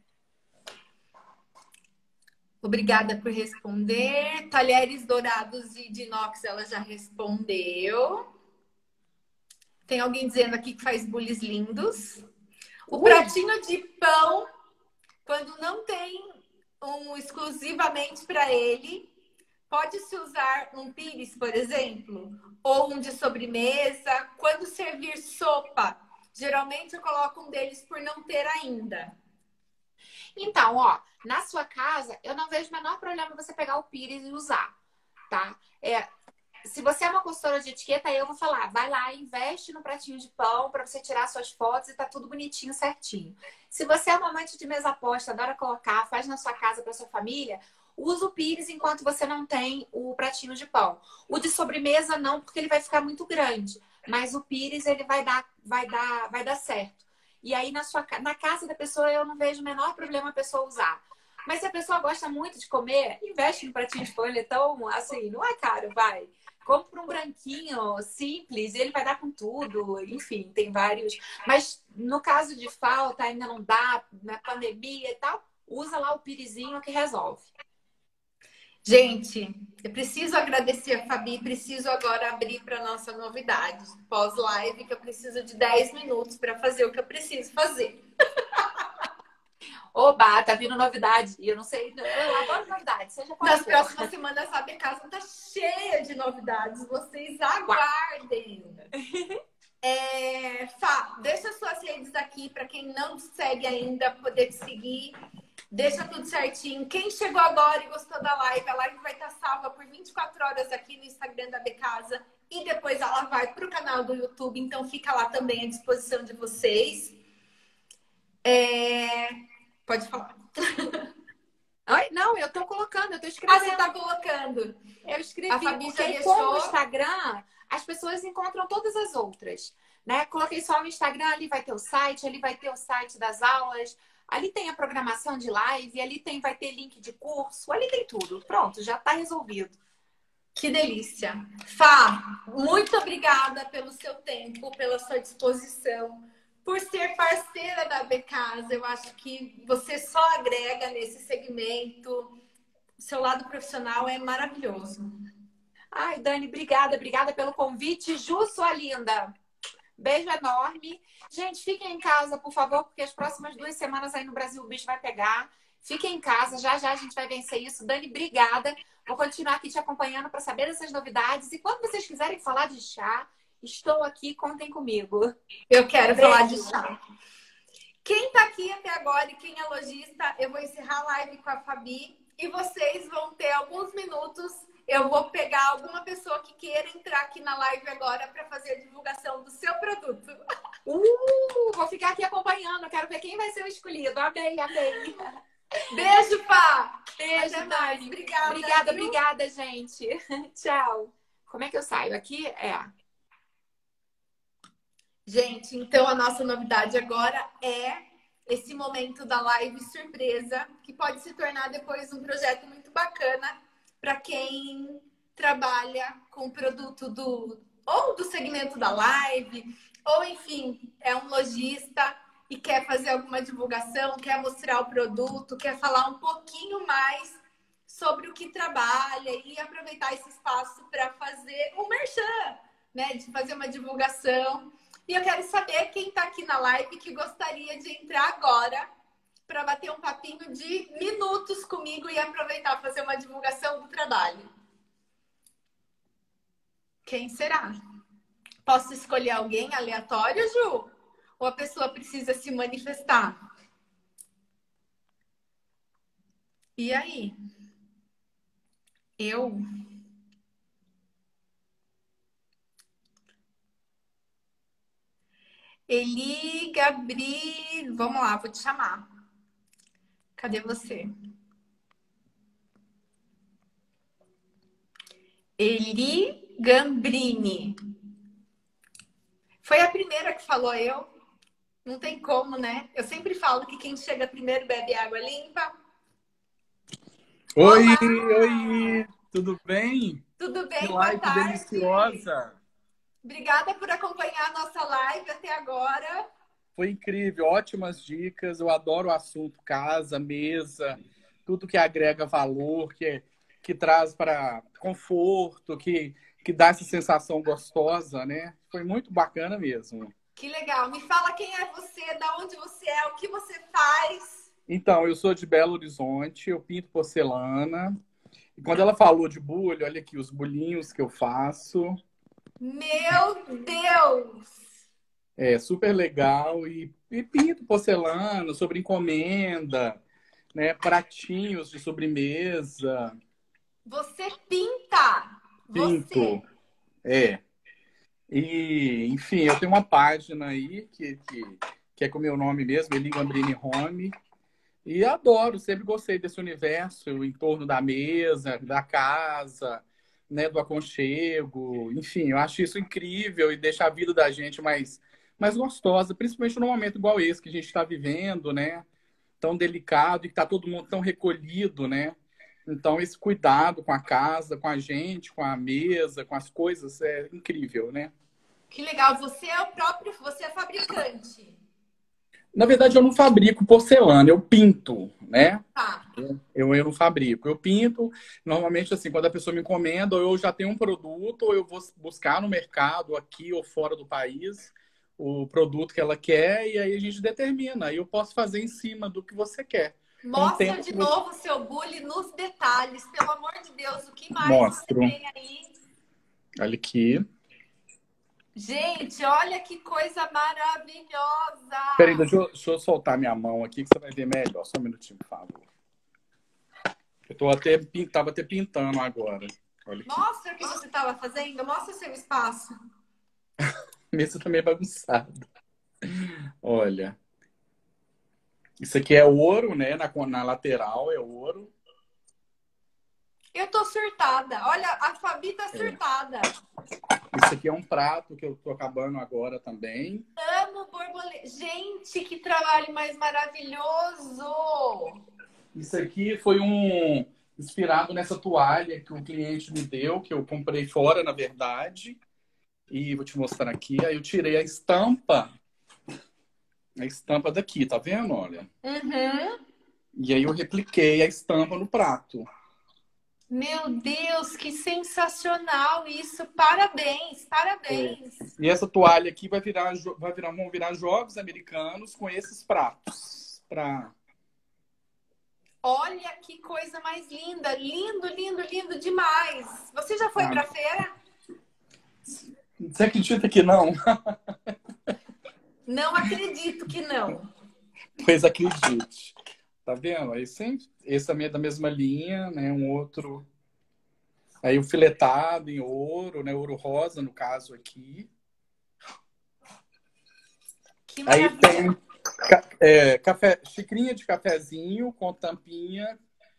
Speaker 1: Obrigada por responder. Talheres dourados e de inox, ela já respondeu. Tem alguém dizendo aqui que faz bules lindos. O Ui. pratinho de pão, quando não tem um exclusivamente para ele, pode-se usar um pires, por exemplo, ou um de sobremesa. Quando servir sopa, geralmente eu coloco um deles por não ter ainda.
Speaker 2: Então, ó, na sua casa, eu não vejo o menor problema você pegar o pires e usar, tá? É, se você é uma consultora de etiqueta, aí eu vou falar, vai lá, investe no pratinho de pão para você tirar suas fotos e tá tudo bonitinho, certinho. Se você é uma amante de mesa posta, adora colocar, faz na sua casa para sua família, usa o pires enquanto você não tem o pratinho de pão. O de sobremesa não, porque ele vai ficar muito grande, mas o pires ele vai dar, vai dar, vai dar certo. E aí, na, sua, na casa da pessoa, eu não vejo o menor problema a pessoa usar. Mas se a pessoa gosta muito de comer, investe no pratinho de pão. Ele é tão, assim, não é caro, vai. Compra um branquinho, simples, e ele vai dar com tudo. Enfim, tem vários. Mas no caso de falta, ainda não dá, na pandemia e tal, usa lá o pirizinho que resolve.
Speaker 1: Gente, eu preciso agradecer a Fabi, preciso agora abrir para nossa novidade pós-live, que eu preciso de dez minutos para fazer o que eu preciso fazer.
Speaker 2: Oba, tá vindo novidade. Eu não sei, eu adoro novidade. Seja
Speaker 1: Nas for. próximas semanas, sabe, a casa tá cheia de novidades. Vocês aguardem. É, Fá, deixa suas redes aqui para quem não te segue ainda poder te seguir. Deixa tudo certinho. Quem chegou agora e gostou da live, a live vai estar salva por vinte e quatro horas aqui no Instagram da Becasa e depois ela vai para o canal do YouTube, então fica lá também à disposição de vocês. É... Pode falar.
Speaker 2: Oi? Não, eu tô colocando, eu tô escrevendo.
Speaker 1: Ah, você tá colocando.
Speaker 2: Eu escrevi,
Speaker 1: a Fabi
Speaker 2: porque
Speaker 1: já deixou...
Speaker 2: com o Instagram, as pessoas encontram todas as outras, né? Coloquei só no Instagram, ali vai ter o site, ali vai ter o site das aulas, ali tem a programação de live, ali tem, vai ter link de curso, ali tem tudo. Pronto, já tá resolvido.
Speaker 1: Que delícia. Fá, muito obrigada pelo seu tempo, pela sua disposição, por ser parceira da Becasa. Eu acho que você só agrega nesse segmento. O seu lado profissional é maravilhoso.
Speaker 2: Ai, Dani, obrigada. Obrigada pelo convite. Ju, sua linda. Beijo enorme. Gente, fiquem em casa, por favor, porque as próximas duas semanas aí no Brasil o bicho vai pegar. Fiquem em casa, já já a gente vai vencer isso. Dani, obrigada. Vou continuar aqui te acompanhando para saber dessas novidades. E quando vocês quiserem falar de chá, estou aqui, contem comigo.
Speaker 1: Eu quero
Speaker 2: Beijo.
Speaker 1: falar de chá. Quem tá aqui até agora e quem é lojista, eu vou encerrar a live com a Fabi e vocês vão ter alguns minutos. Eu vou pegar alguma pessoa que queira entrar aqui na live agora para fazer a divulgação do seu produto.
Speaker 2: Uh, vou ficar aqui acompanhando. Quero ver quem vai ser o escolhido. Amei, amei.
Speaker 1: Beijo, Pá!
Speaker 2: Beijo,
Speaker 1: Até
Speaker 2: Dani.
Speaker 1: mais. Obrigada.
Speaker 2: Obrigada,
Speaker 1: viu?
Speaker 2: obrigada, gente. Tchau. Como é que eu saio aqui? É.
Speaker 1: Gente, então a nossa novidade agora é esse momento da live surpresa, que pode se tornar depois um projeto muito bacana para quem trabalha com produto do ou do segmento da live, ou enfim, é um lojista e quer fazer alguma divulgação, quer mostrar o produto, quer falar um pouquinho mais sobre o que trabalha e aproveitar esse espaço para fazer um merchan, né? De fazer uma divulgação. E eu quero saber quem está aqui na live que gostaria de entrar agora para bater um papinho de minutos comigo e aproveitar fazer uma divulgação do trabalho. Quem será? Posso escolher alguém aleatório, Ju? Ou a pessoa precisa se manifestar? E aí? Eu? Eli, Gabri... Vamos lá, vou te chamar. Cadê você? Eli Gambrini. Foi a primeira que falou eu. Não tem como, né? Eu sempre falo que quem chega primeiro bebe água limpa.
Speaker 3: Oi,
Speaker 1: Olá!
Speaker 3: oi, tudo bem?
Speaker 1: Tudo bem?
Speaker 3: Que
Speaker 1: Boa
Speaker 3: live
Speaker 1: tarde.
Speaker 3: deliciosa!
Speaker 1: Obrigada por acompanhar a nossa live até agora.
Speaker 3: Foi incrível, ótimas dicas. Eu adoro o assunto casa, mesa, tudo que agrega valor, que, que traz para conforto, que, que dá essa sensação gostosa, né? Foi muito bacana mesmo.
Speaker 1: Que legal. Me fala quem é você, da onde você é, o que você faz.
Speaker 3: Então, eu sou de Belo Horizonte, eu pinto porcelana. E quando ela falou de bulho, olha aqui os bulhinhos que eu faço.
Speaker 1: Meu Deus!
Speaker 3: É super legal. E, e pinto porcelana, sobre encomenda, né? Pratinhos de sobremesa.
Speaker 1: Você pinta!
Speaker 3: Pinto.
Speaker 1: Você!
Speaker 3: É. E, enfim, eu tenho uma página aí que, que, que é com o meu nome mesmo, Eli Gambrini Home. E adoro, sempre gostei desse universo em torno da mesa, da casa, né, do aconchego. Enfim, eu acho isso incrível e deixa a vida da gente mais, mais gostosa, principalmente num momento igual esse que a gente está vivendo, né? Tão delicado e que está todo mundo tão recolhido, né? Então, esse cuidado com a casa, com a gente, com a mesa, com as coisas, é incrível, né?
Speaker 1: Que legal. Você é o próprio, você é fabricante.
Speaker 3: Na verdade, eu não fabrico porcelana, eu pinto, né?
Speaker 1: Tá.
Speaker 3: Eu, eu não fabrico, eu pinto. Normalmente, assim, quando a pessoa me encomenda, ou eu já tenho um produto, ou eu vou buscar no mercado, aqui ou fora do país, o produto que ela quer, e aí a gente determina. Aí eu posso fazer em cima do que você quer.
Speaker 1: Mostra de novo o seu bule nos detalhes, pelo amor de Deus. O que mais
Speaker 3: Mostro.
Speaker 1: você tem aí?
Speaker 3: Olha aqui.
Speaker 1: Gente, olha que coisa maravilhosa!
Speaker 3: Peraí, deixa eu, deixa eu soltar minha mão aqui que você vai ver melhor. Só um minutinho, por favor. Eu tô até, tava até pintando agora. Olha aqui.
Speaker 1: Mostra o que você estava fazendo, mostra o seu espaço.
Speaker 3: Mesa também é bagunçada. Olha. Isso aqui é ouro, né? Na, na lateral é ouro.
Speaker 1: Eu tô surtada. Olha, a Fabi tá surtada.
Speaker 3: Isso aqui é um prato que eu tô acabando agora também.
Speaker 1: Amo borboleta. Gente, que trabalho mais maravilhoso!
Speaker 3: Isso aqui foi um inspirado nessa toalha que o cliente me deu, que eu comprei fora, na verdade. E vou te mostrar aqui. Aí eu tirei a estampa. A estampa daqui, tá vendo? Olha.
Speaker 1: Uhum.
Speaker 3: E aí eu repliquei a estampa no prato.
Speaker 1: Meu Deus, que sensacional isso! Parabéns, parabéns!
Speaker 3: É. E essa toalha aqui vai virar, vai virar, vão virar jogos americanos com esses pratos. Pra...
Speaker 1: Olha que coisa mais linda! Lindo, lindo, lindo demais! Você já foi
Speaker 3: Ah,
Speaker 1: pra feira?
Speaker 3: você acredita que não?
Speaker 1: Não acredito que não.
Speaker 3: Pois acredite. Tá vendo? Aí sempre, esse também é da mesma linha, né? Um outro. Aí o filetado em ouro, né? Ouro rosa, no caso aqui.
Speaker 1: Que
Speaker 3: Aí
Speaker 1: maravilha!
Speaker 3: tem ca- é, café, xicrinha de cafezinho com tampinha,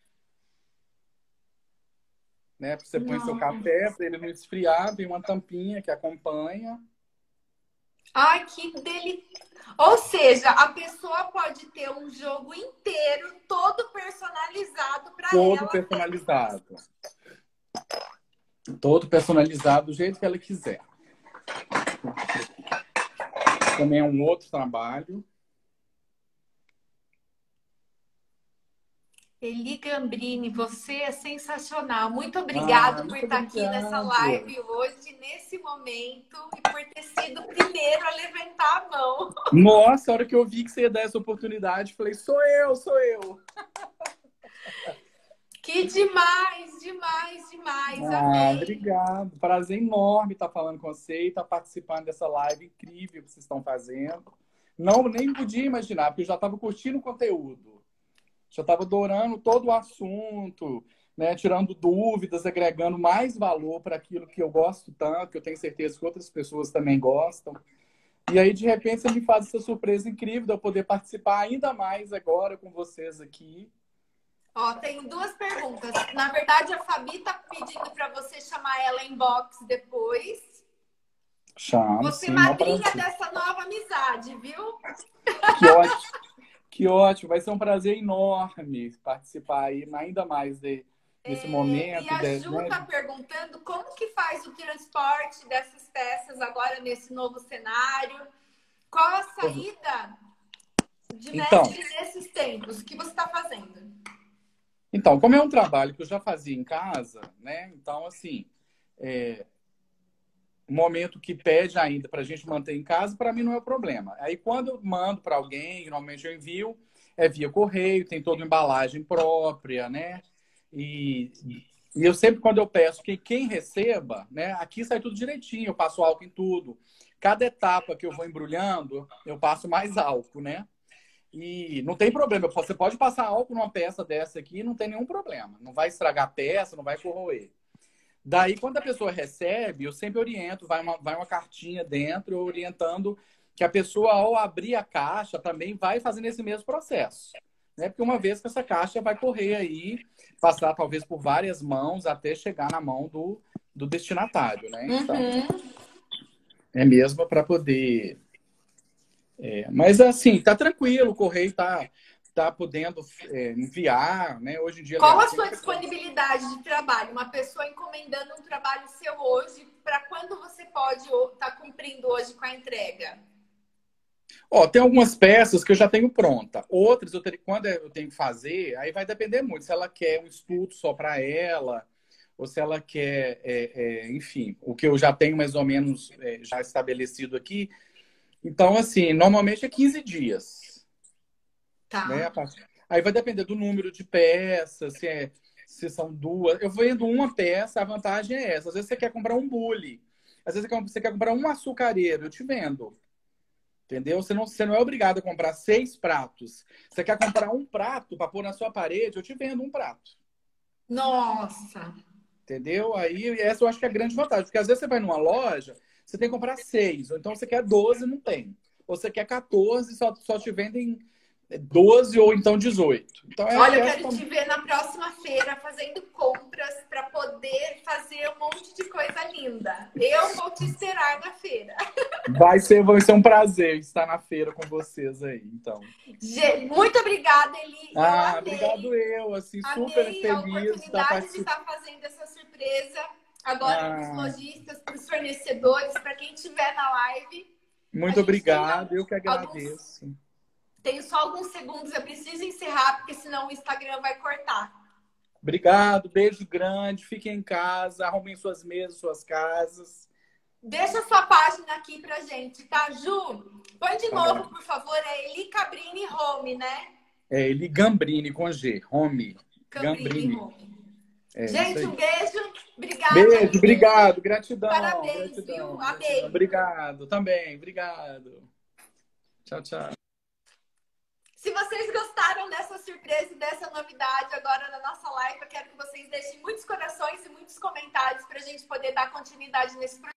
Speaker 3: né? Você põe seu
Speaker 1: Não.
Speaker 3: café para ele não esfriar, vem uma tampinha que acompanha.
Speaker 1: Ai, que delícia! Ou seja, a pessoa pode ter um jogo inteiro, todo personalizado para
Speaker 3: Todo
Speaker 1: ela.
Speaker 3: personalizado. Todo personalizado do jeito que ela quiser. Também é um outro trabalho.
Speaker 1: Eli Gambrini, você é sensacional. Muito obrigada
Speaker 3: Ah,
Speaker 1: por
Speaker 3: muito
Speaker 1: estar aqui nessa
Speaker 3: obrigado.
Speaker 1: live hoje, nesse momento, e por ter sido o primeiro a levantar a mão.
Speaker 3: Nossa, a hora que eu vi que você ia dar essa oportunidade, falei, sou eu, sou eu.
Speaker 1: Que demais, demais, demais.
Speaker 3: Ah,
Speaker 1: Amei.
Speaker 3: obrigado. Prazer enorme estar falando com você e estar participando dessa live incrível que vocês estão fazendo. Não, nem podia imaginar, porque eu já estava curtindo o conteúdo. Já estava adorando todo o assunto, né? Tirando dúvidas, agregando mais valor para aquilo que eu gosto tanto, que eu tenho certeza que outras pessoas também gostam. E aí, de repente, você me faz essa surpresa incrível de eu poder participar ainda mais agora com vocês aqui.
Speaker 1: Ó, tenho duas perguntas. Na verdade, a Fabi tá pedindo para você chamar ela em box depois.
Speaker 3: Chamo,
Speaker 1: Você é
Speaker 3: sim, não
Speaker 1: madrinha
Speaker 3: prazer.
Speaker 1: dessa nova amizade, viu?
Speaker 3: Que ótimo, que ótimo. Vai ser um prazer enorme participar aí ainda mais de, desse
Speaker 1: É, e
Speaker 3: momento.
Speaker 1: a
Speaker 3: De,
Speaker 1: Ju
Speaker 3: né?
Speaker 1: tá perguntando como que faz o transporte dessas peças agora nesse novo cenário? Qual a saída de
Speaker 3: Então,
Speaker 1: mestre nesses tempos? O que você está fazendo?
Speaker 3: então, como é um trabalho que eu já fazia em casa, né? Então, assim, é, o momento que pede ainda para a gente manter em casa, para mim não é o problema. Aí, quando eu mando para alguém, normalmente eu envio, é via correio, tem toda uma embalagem própria, né? E, e eu sempre, quando eu peço que quem receba, né? Aqui sai tudo direitinho, eu passo álcool em tudo. Cada etapa que eu vou embrulhando, eu passo mais álcool, né? E não tem problema. Você pode passar álcool numa peça dessa aqui, não tem nenhum problema. Não vai estragar a peça, não vai corroer. Daí, quando a pessoa recebe, eu sempre oriento, vai uma, vai uma cartinha dentro, orientando que a pessoa, ao abrir a caixa, também vai fazendo esse mesmo processo. Né? Porque uma vez que essa caixa vai correr aí, passar talvez por várias mãos, até chegar na mão do, do destinatário, né? Então,
Speaker 1: Uhum.
Speaker 3: é mesmo para poder... É, mas assim, tá tranquilo, o correio tá, tá podendo é, enviar, né? Hoje em dia,
Speaker 1: Qual
Speaker 3: aliás,
Speaker 1: a sua
Speaker 3: sempre...
Speaker 1: disponibilidade de trabalho? Uma pessoa encomendando um trabalho seu hoje, para quando você pode estar cumprindo hoje com a entrega?
Speaker 3: Ó, tem algumas peças que eu já tenho pronta. Outras, eu ter... quando eu tenho que fazer, aí vai depender muito. Se ela quer um estudo só para ela, ou se ela quer, é, é, enfim, o que eu já tenho mais ou menos é, já estabelecido aqui. Então, assim, normalmente é quinze dias, né?
Speaker 1: Tá.
Speaker 3: Aí vai depender do número de peças, se, é, se são duas. Eu vendo uma peça, a vantagem é essa. Às vezes você quer comprar um bule, às vezes você quer comprar um açucareiro, eu te vendo. Entendeu? Você não, você não é obrigado a comprar seis pratos. Você quer comprar um prato para pôr na sua parede, eu te vendo um prato.
Speaker 1: Nossa!
Speaker 3: Entendeu? Aí essa eu acho que é a grande vantagem. Porque às vezes você vai numa loja, você tem que comprar seis. Ou então você quer doze, não tem. Ou você quer quatorze, só, só te vendem doze ou então dezoito. Então, eu acho
Speaker 1: Olha,
Speaker 3: que
Speaker 1: eu
Speaker 3: essa...
Speaker 1: quero te ver na próxima feira fazendo compras para poder fazer um monte de coisa linda. Eu vou te esperar na feira.
Speaker 3: Vai ser, vai ser um prazer estar na feira com vocês aí, então.
Speaker 1: Muito obrigada, Eli. Eu
Speaker 3: Ah,
Speaker 1: amei.
Speaker 3: obrigado eu, assim, super
Speaker 1: Amei a
Speaker 3: feliz de estar
Speaker 1: oportunidade de
Speaker 3: participando.
Speaker 1: estar fazendo essa surpresa agora para os
Speaker 3: Ah,
Speaker 1: lojistas, para os fornecedores, para quem estiver na live.
Speaker 3: muito obrigado, eu que
Speaker 1: alguns,
Speaker 3: agradeço.
Speaker 1: tenho só alguns segundos, eu preciso encerrar, porque senão o Instagram vai cortar.
Speaker 3: Obrigado, beijo grande. Fiquem em casa, arrumem suas mesas, suas casas.
Speaker 1: Deixa sua página aqui pra gente, tá, Ju? Põe de
Speaker 3: Tá
Speaker 1: novo,
Speaker 3: bom.
Speaker 1: por favor. É Eli Cabrini Home, né?
Speaker 3: É Eli Gambrini com G. Home.
Speaker 1: Cabrini
Speaker 3: Gambrini.
Speaker 1: Home.
Speaker 3: É,
Speaker 1: Gente,
Speaker 3: isso
Speaker 1: um
Speaker 3: aí.
Speaker 1: beijo. Obrigada.
Speaker 3: Beijo, obrigado, gratidão.
Speaker 1: Parabéns,
Speaker 3: gratidão,
Speaker 1: viu?
Speaker 3: gratidão.
Speaker 1: Amei.
Speaker 3: Obrigado, também, obrigado. Tchau, tchau.
Speaker 1: Se vocês gostaram dessa surpresa e dessa novidade agora na nossa live, eu quero que vocês deixem muitos corações e muitos comentários para a gente poder dar continuidade nesse projeto.